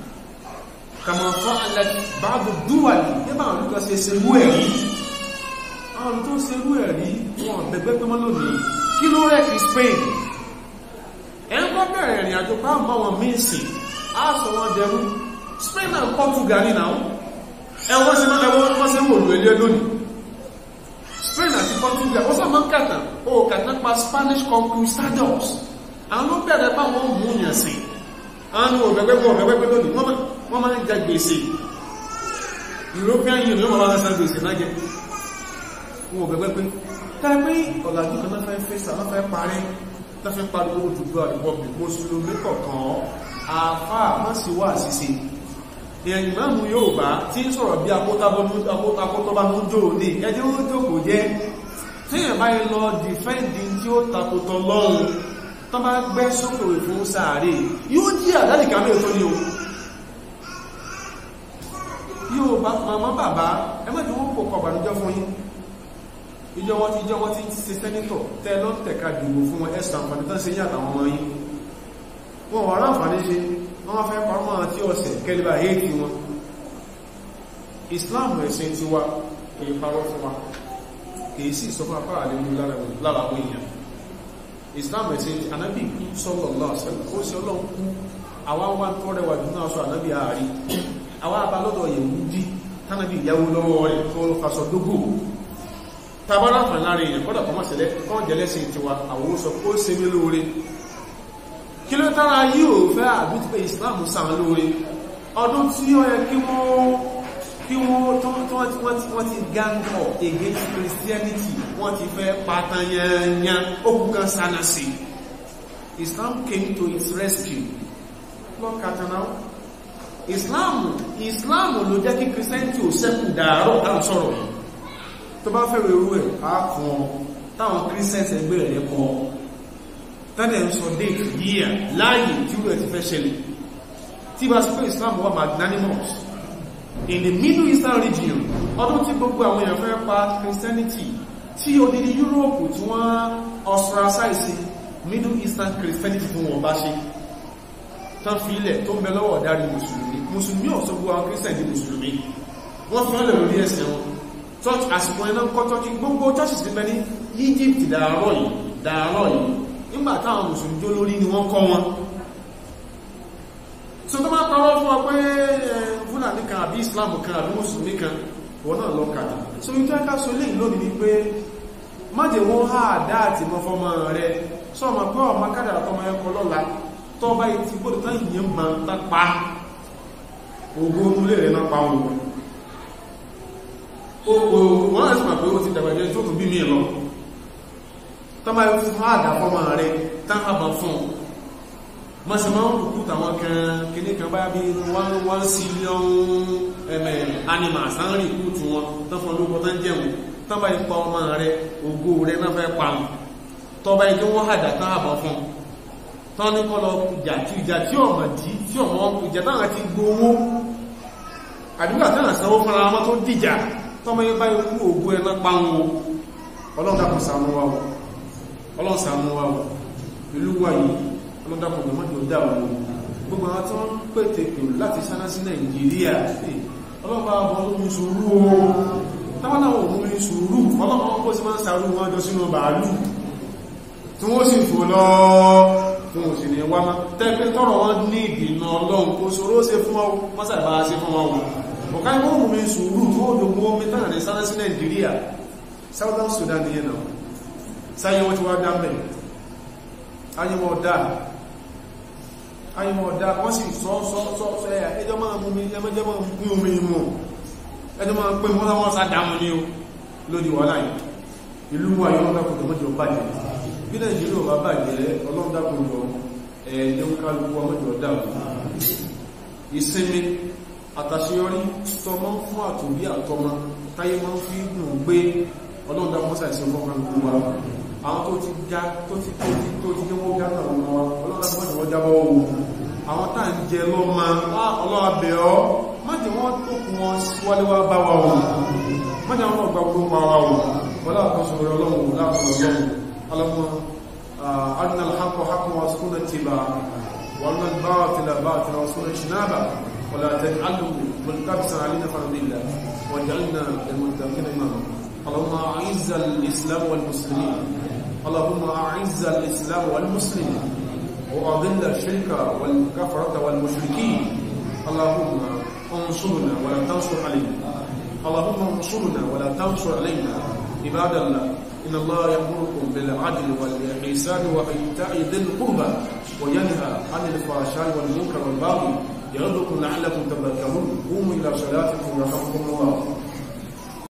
B: kàmọ̀ fún báàbù dúwàlì nígbà àwọn olùkọ́ ṣe ṣerú ẹ̀rí àwọn tó ṣerú ẹ̀rí wọn bẹ̀gbẹ́ pẹ́ mọ́ lónìí kí ló rẹ̀ kí Spain ẹ̀ńkọ́ bẹ̀rẹ̀ ìrìn àjò bá mọ́ wọn míìsì á sọ wọn dẹrú Spain and Portugal ní náà ẹwọ́n sí wọ́n wò lú ilé lónìí Spain àti Portugal ó sàmọ́ kàtà ó kàtà pa Spanish conquistadors àwọn ló bẹ̀rẹ̀ bá wọn mú yàn sí àwọn òbẹ̀gbẹ̀gbẹ̀ lónìí wọ́n máa ń jẹ gbèsè European Union wọ́n máa ń san gbèsè náà jẹ wọn òbẹ̀gbẹ̀gbẹ̀ tàbí ọ̀làjú kan náà fẹ́ fẹ́sà náà fẹ́ parí náà fẹ́ parí Odùduwà Republic Mùsùlùmí kọ̀ọ̀kan àfáà má sì wà síse èèyàn ìmáàmù Yorùbá tí ń sọ̀rọ̀ bí akótọ́bá ń jò ní ẹjẹ́ ó jókòó jẹ́ tí èèyàn báyìí lọ dìfẹ́ǹdì tí ó takòtọ̀ lọ́run tán bá gbẹ́ sókòrò fún sàárè yóò jí àdálìkà ní òtó ní o yóò bá màmá bàbá ẹmọ́dé wọ́n kò kọ̀bànújọ́ fún yín ìjọ wọ́n ti ṣe sẹ́nítọ̀ tẹ́ lọ tẹ̀ka dìbò fún wọn ẹ̀sùn àǹfààní tán ṣe yàtà wọn yín wọn wà ráǹfààní ṣe wọ́n fẹ́ pàmọ́ àti ọ̀sẹ̀ kẹlẹ́bà èétì wọn Islam ẹ̀sìn ti wá èyí parọ́ fún wa kìí sí ìsọfún apá àlejò lára àwọn èèyàn Islam ẹ̀sìn ti Ànábì sallallahu alaihi wasallam ó sì ọlọ́run kú àwọn wá tó rẹwà jù náà sọ Ànábì ààrí àwọn abalọ́dọ̀ Yẹhudi tánàbí ìyàwó lọ́wọ́ rẹ̀ tó fasọ dógó tàbára fàn láàrin èèyàn kọ́dà kọmọ̀ sílẹ̀ kọ́ jẹ́lẹ́sìn tiwa àwọn sọ kó ṣe mí lóore kí ló tára yí ò fẹ́ àbí ti pé Islam sàn lóore ọdún tí ó yẹ kí wọ́n ti gang up against Christianity wọ́n ti fẹ́ pàtàyànyà ókùnkàn sánàsì Islam came to its rescue lọ́kàtàná Islam ló jẹ́ kí Christianity ò sẹ́kù dàárọ̀ táwọn sọ̀rọ̀ tó bá fẹ́ rẹ̀ rẹ̀ ààkùn táwọn Christians ẹgbẹ́ rẹ̀ kọ́ tẹ́lẹ̀ ń sọ date year láàyè tí ó rẹ̀ ti fẹ́ ṣẹlẹ̀ tí bá sí pé Islam wà magnanimous in the Middle Eastern region ọdún tí gbogbo àwọn èèyàn fẹ́ pa Christianity tí odidi Europe tí wọ́n ostracize Middle Eastern Christianity fún wọn bá ṣe tán fi ilẹ̀ tó ń bẹ lọ́wọ́ ọ̀dárí Mùsùlùmí ọ̀sọ́ gbogbo àwọn Christian di Mùsùlùmí wọ́n fi ọlẹ̀ lórí ẹ̀sìn wọn church àsìkò ẹ̀nà kọ́ church gbogbo churches ti bẹ ní Egypt dàárọ̀ yìí nígbà táwọn Mùsùlùmí jó lórí ni wọ́n kọ́ wọn so tó máa parọ́ fún wa pé Fúlàní kan àbí Islam kan àbí Mùsùlùmí kan wọ́n náà lọ kàtà so ìjọ ẹ̀ká so lè lónìí ni pé májè wọ́n há àdá àti mọ́fọ́mọ́ rẹ̀ sọ́ọ̀mọ̀ pé ọmọ kádàrà tọmọ ẹkọ lọ́la tọ́ bá ti gbọ́dọ̀ tán ìyẹn ma ń tápa ogó olè rẹ̀ náà pa ohun wọ́n láti máa pé ó ti dàgbàjẹ́ tó tún bí mi lọ tọ́ bá fún àdá fọ́mọ́ rẹ̀ tán àbá fún mọ́sí máa ń rùkú tàwọn kan kìíní kan bá bí 1 billion animals tán rí kú tún wọn tán fún olóko tán jẹun tán bá ipa ọmọ rẹ̀ ogó rẹ̀ náà fẹ́ pa tọ́ bá ikú wọ́n àdá tán àbá fún tán ní kọ́ lọ ìjà tí ọmọ dí tí ọmọ ìjà táwọn ti gbówó àdúgbà táwọn sanwó fúnra wọn tó dìjà tọ́mọ yẹ bá ikú ògùn ẹ̀nà pàwọn ọlọ́dàkùn ṣàánú wa ìlú wa yìí ọlọ́dàkùn mọ́jọ dáwọ́ gbogbo àwọn tí wọ́n pètè pèrò láti sáná sí Nàìjíríà ọlọ́pàá ọmọ olómi sùúrù o táwọn náà olómi sùúrù ọlọ́pàá kó sí máa ń sàárù wọn jọ sínú bàálù tí wọ́n sì fò lọ fún òsì ní wá má tẹ́pẹ́ tọ́rọ wọn ní ìdìnà Ọlọ́run kò ṣòro ṣe fún wọn mọ́sàbá ṣe fún wọn ọ̀ká ìwọ̀n omi sùúrù tó ó dògbò omi tánà ní sáná sí Nàìjíríà Southern Sudan ní ẹ̀nà sáyé wọ́n ti wá dámẹ̀ ayéwọ̀ dá wọ́n sì sọ ẹjọ́ máa mú mi ẹmọ́jẹ́ máa pín omi mú ẹjọ́ máa pín wọ́n láwọn sádámù ní o lórí wà láyé ìlú wa yọ́ dákùn mọ́jọ bàjẹ́ bí Nàìjíríà bá bàjẹ́ Ọlọ́run dákùn lọ ẹ̀ẹ́dẹ́ kálùkù ọmọjọ dákùn ìsinmi àtàṣeyọrí tọmọ fún àtòbí àtọmọ táyé máa ń fi gùn gbé Ọlọ́run dákùn sàìsí ọmọkànlùkù wa àwọn tó ti já tó ti wọ́n já náà wọn Ọlọ́run dákùn wọ́n jábọ́ ohun àwọn táà ń jẹ lọ́mọ ọlọ́ọ̀bẹ̀ ọ́ májẹ̀ wọ́n tó kún wọn wọlé wá bá wa wọn májẹ̀ wọn gbà gbogbo pa wa wọn wọlé àkọsọ̀rọ̀ Ọlọ́run láàkọ̀ọ́ اللهم أرنا الحق حقا وارزقنا اتباعه وأرنا الباطل باطلا وارزقنا اجتنابه ولا تجعله ملتبسا علينا فنضل واجعلنا للمتقين إماما اللهم أعز الإسلام والمسلمين اللهم أعز الإسلام والمسلمين وأذل الشرك والكفرة والمشركين اللهم انصرنا ولا تنصر علينا اللهم انصرنا ولا تنصر علينا عباد الله إن الله يأمركم بالعدل والإحسان وإيتاء ذي القربى وينهى عن الفحشاء والمنكر والبغي يعظكم لعلكم تذكرون قوموا إلى صلاتكم يرحمكم الله